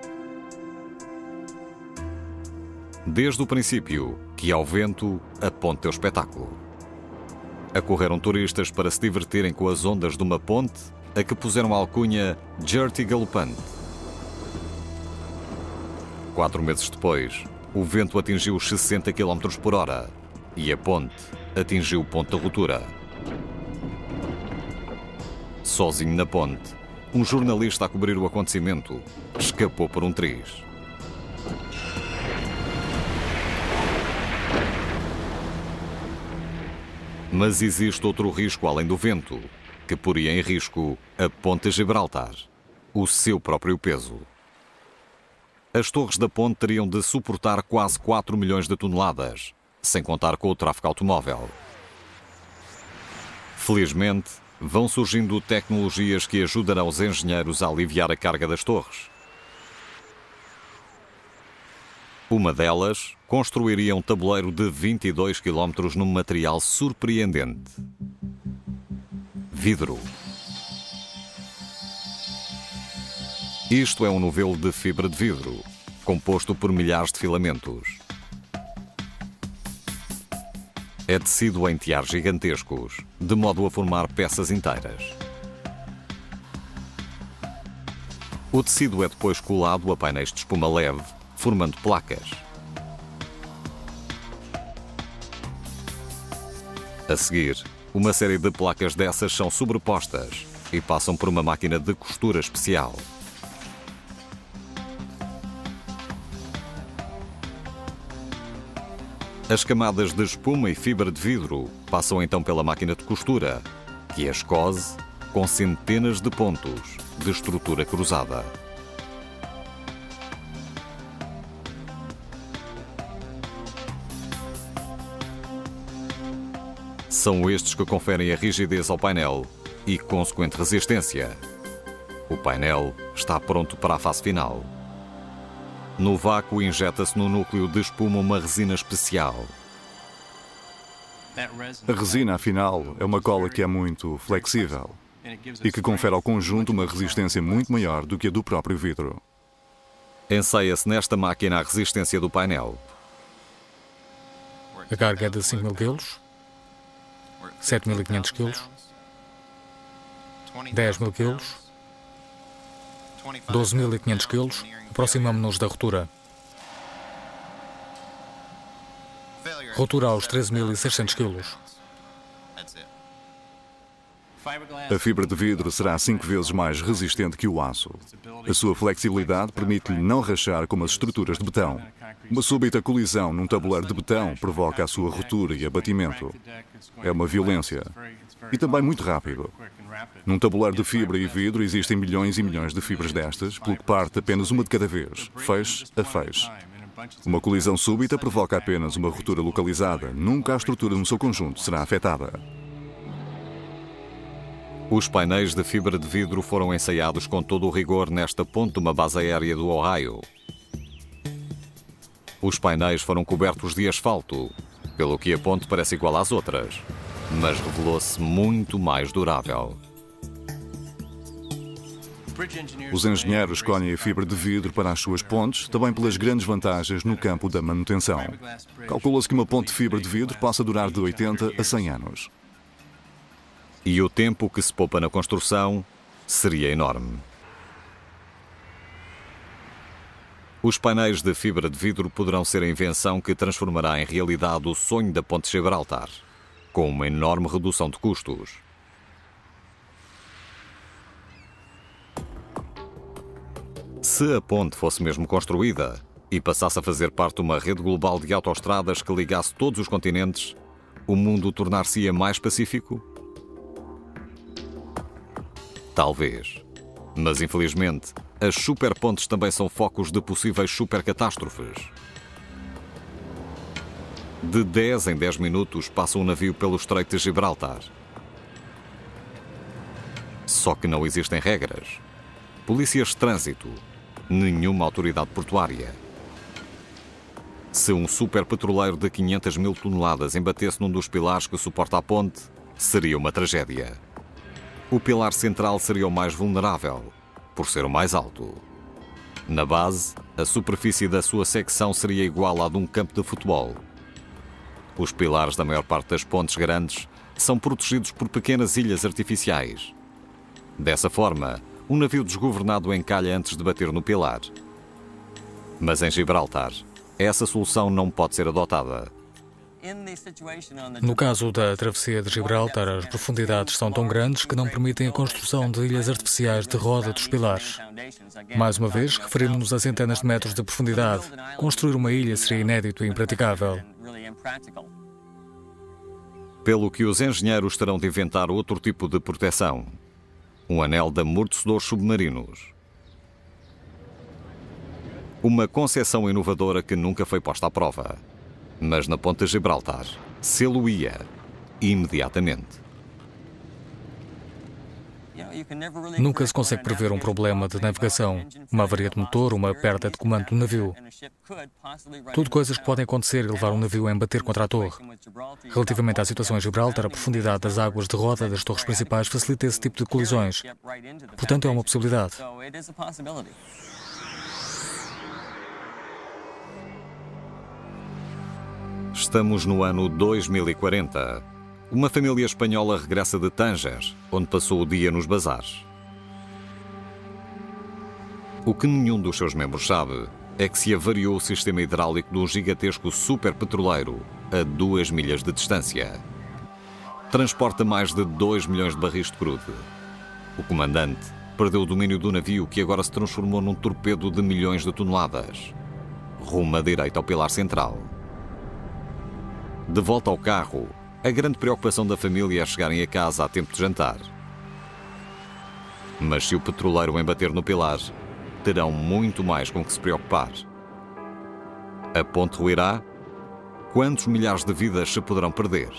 Desde o princípio, que ao vento, a ponte é o espetáculo. Acorreram turistas para se divertirem com as ondas de uma ponte, a que puseram a alcunha Dirty Galopante. 4 meses depois, o vento atingiu os 60 km por hora e a ponte atingiu o ponto de ruptura. Sozinho na ponte, um jornalista a cobrir o acontecimento escapou por um triz. Mas existe outro risco além do vento, que poria em risco a ponte de Gibraltar, o seu próprio peso. As torres da ponte teriam de suportar quase 4 milhões de toneladas, sem contar com o tráfego automóvel. Felizmente, vão surgindo tecnologias que ajudarão os engenheiros a aliviar a carga das torres. Uma delas construiria um tabuleiro de 22 km num material surpreendente: vidro. Isto é um novelo de fibra de vidro, composto por milhares de filamentos. É tecido em tiares gigantescos, de modo a formar peças inteiras. O tecido é depois colado a painéis de espuma leve, formando placas. A seguir, uma série de placas dessas são sobrepostas e passam por uma máquina de costura especial. As camadas de espuma e fibra de vidro passam então pela máquina de costura, que as cose com centenas de pontos de estrutura cruzada. São estes que conferem a rigidez ao painel e consequente resistência. O painel está pronto para a fase final. No vácuo, injeta-se no núcleo de espuma uma resina especial. A resina, afinal, é uma cola que é muito flexível. e que confere ao conjunto uma resistência muito maior do que a do próprio vidro. Ensaia-se nesta máquina a resistência do painel. A carga é de 5.000 kg, 7.500 kg, 10.000 kg, 12.500 kg, aproximamos-nos da rotura. Rotura aos 13.600 kg. A fibra de vidro será 5 vezes mais resistente que o aço. A sua flexibilidade permite-lhe não rachar como as estruturas de betão. Uma súbita colisão num tabuleiro de betão provoca a sua ruptura e abatimento. É uma violência. E também muito rápido. Num tabuleiro de fibra e vidro existem milhões e milhões de fibras destas, pelo que parte apenas uma de cada vez, feixe a feixe. Uma colisão súbita provoca apenas uma ruptura localizada. Nunca a estrutura no seu conjunto será afetada. Os painéis de fibra de vidro foram ensaiados com todo o rigor nesta ponte de uma base aérea do Ohio. Os painéis foram cobertos de asfalto, pelo que a ponte parece igual às outras, mas revelou-se muito mais durável. Os engenheiros escolhem a fibra de vidro para as suas pontes, também pelas grandes vantagens no campo da manutenção. Calcula-se que uma ponte de fibra de vidro possa durar de 80 a 100 anos. E o tempo que se poupa na construção seria enorme. Os painéis de fibra de vidro poderão ser a invenção que transformará em realidade o sonho da Ponte de Gibraltar, com uma enorme redução de custos. Se a ponte fosse mesmo construída e passasse a fazer parte de uma rede global de autoestradas que ligasse todos os continentes, o mundo tornar-se-ia mais pacífico? Talvez. Mas, infelizmente, as superpontes também são focos de possíveis supercatástrofes. De 10 em 10 minutos passa um navio pelo Estreito de Gibraltar. Só que não existem regras. Polícias de trânsito. Nenhuma autoridade portuária. Se um superpetroleiro de 500 mil toneladas embatesse num dos pilares que suporta a ponte, seria uma tragédia. O pilar central seria o mais vulnerável, por ser o mais alto. Na base, a superfície da sua secção seria igual à de um campo de futebol. Os pilares da maior parte das pontes grandes são protegidos por pequenas ilhas artificiais. Dessa forma, um navio desgovernado encalha antes de bater no pilar. Mas em Gibraltar, essa solução não pode ser adotada. No caso da travessia de Gibraltar, as profundidades são tão grandes que não permitem a construção de ilhas artificiais de roda dos pilares. Mais uma vez, referimos-nos a centenas de metros de profundidade. Construir uma ilha seria inédito e impraticável. Pelo que os engenheiros terão de inventar outro tipo de proteção. Um anel de amortecedores submarinos. Uma concepção inovadora que nunca foi posta à prova. Mas na Ponte de Gibraltar, sê-lo-ia imediatamente. Nunca se consegue prever um problema de navegação, uma avaria de motor, uma perda de comando do navio. Tudo coisas que podem acontecer e levar um navio a embater contra a torre. Relativamente à situação em Gibraltar, a profundidade das águas de roda das torres principais facilita esse tipo de colisões. Portanto, é uma possibilidade. Estamos no ano 2040. Uma família espanhola regressa de Tanger, onde passou o dia nos bazares. O que nenhum dos seus membros sabe é que se avariou o sistema hidráulico de um gigantesco superpetroleiro a 2 milhas de distância. Transporta mais de 2 milhões de barris de crude. O comandante perdeu o domínio do navio, que agora se transformou num torpedo de milhões de toneladas. Rumo à direita ao pilar central. De volta ao carro, a grande preocupação da família é chegarem a casa a tempo de jantar. Mas se o petroleiro embater no pilar, terão muito mais com que se preocupar. A ponte ruirá? Quantos milhares de vidas se poderão perder?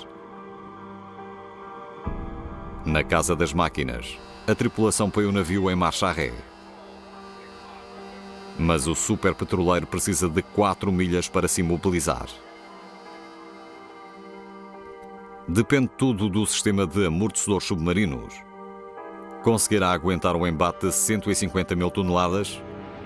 Na casa das máquinas, a tripulação põe o navio em marcha a ré. Mas o superpetroleiro precisa de 4 milhas para se imobilizar. Depende tudo do sistema de amortecedores submarinos. Conseguirá aguentar o embate de 150 mil toneladas?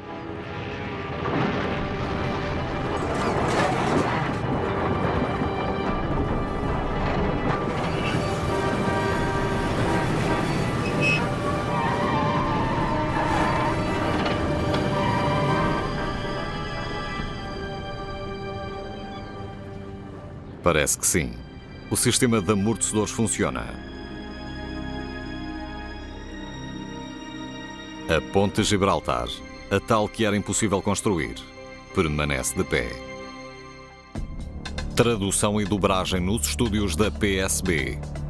Parece que sim. O sistema de amortecedores funciona. A Ponte de Gibraltar, a tal que era impossível construir, permanece de pé. Tradução e dobragem nos estúdios da PSB.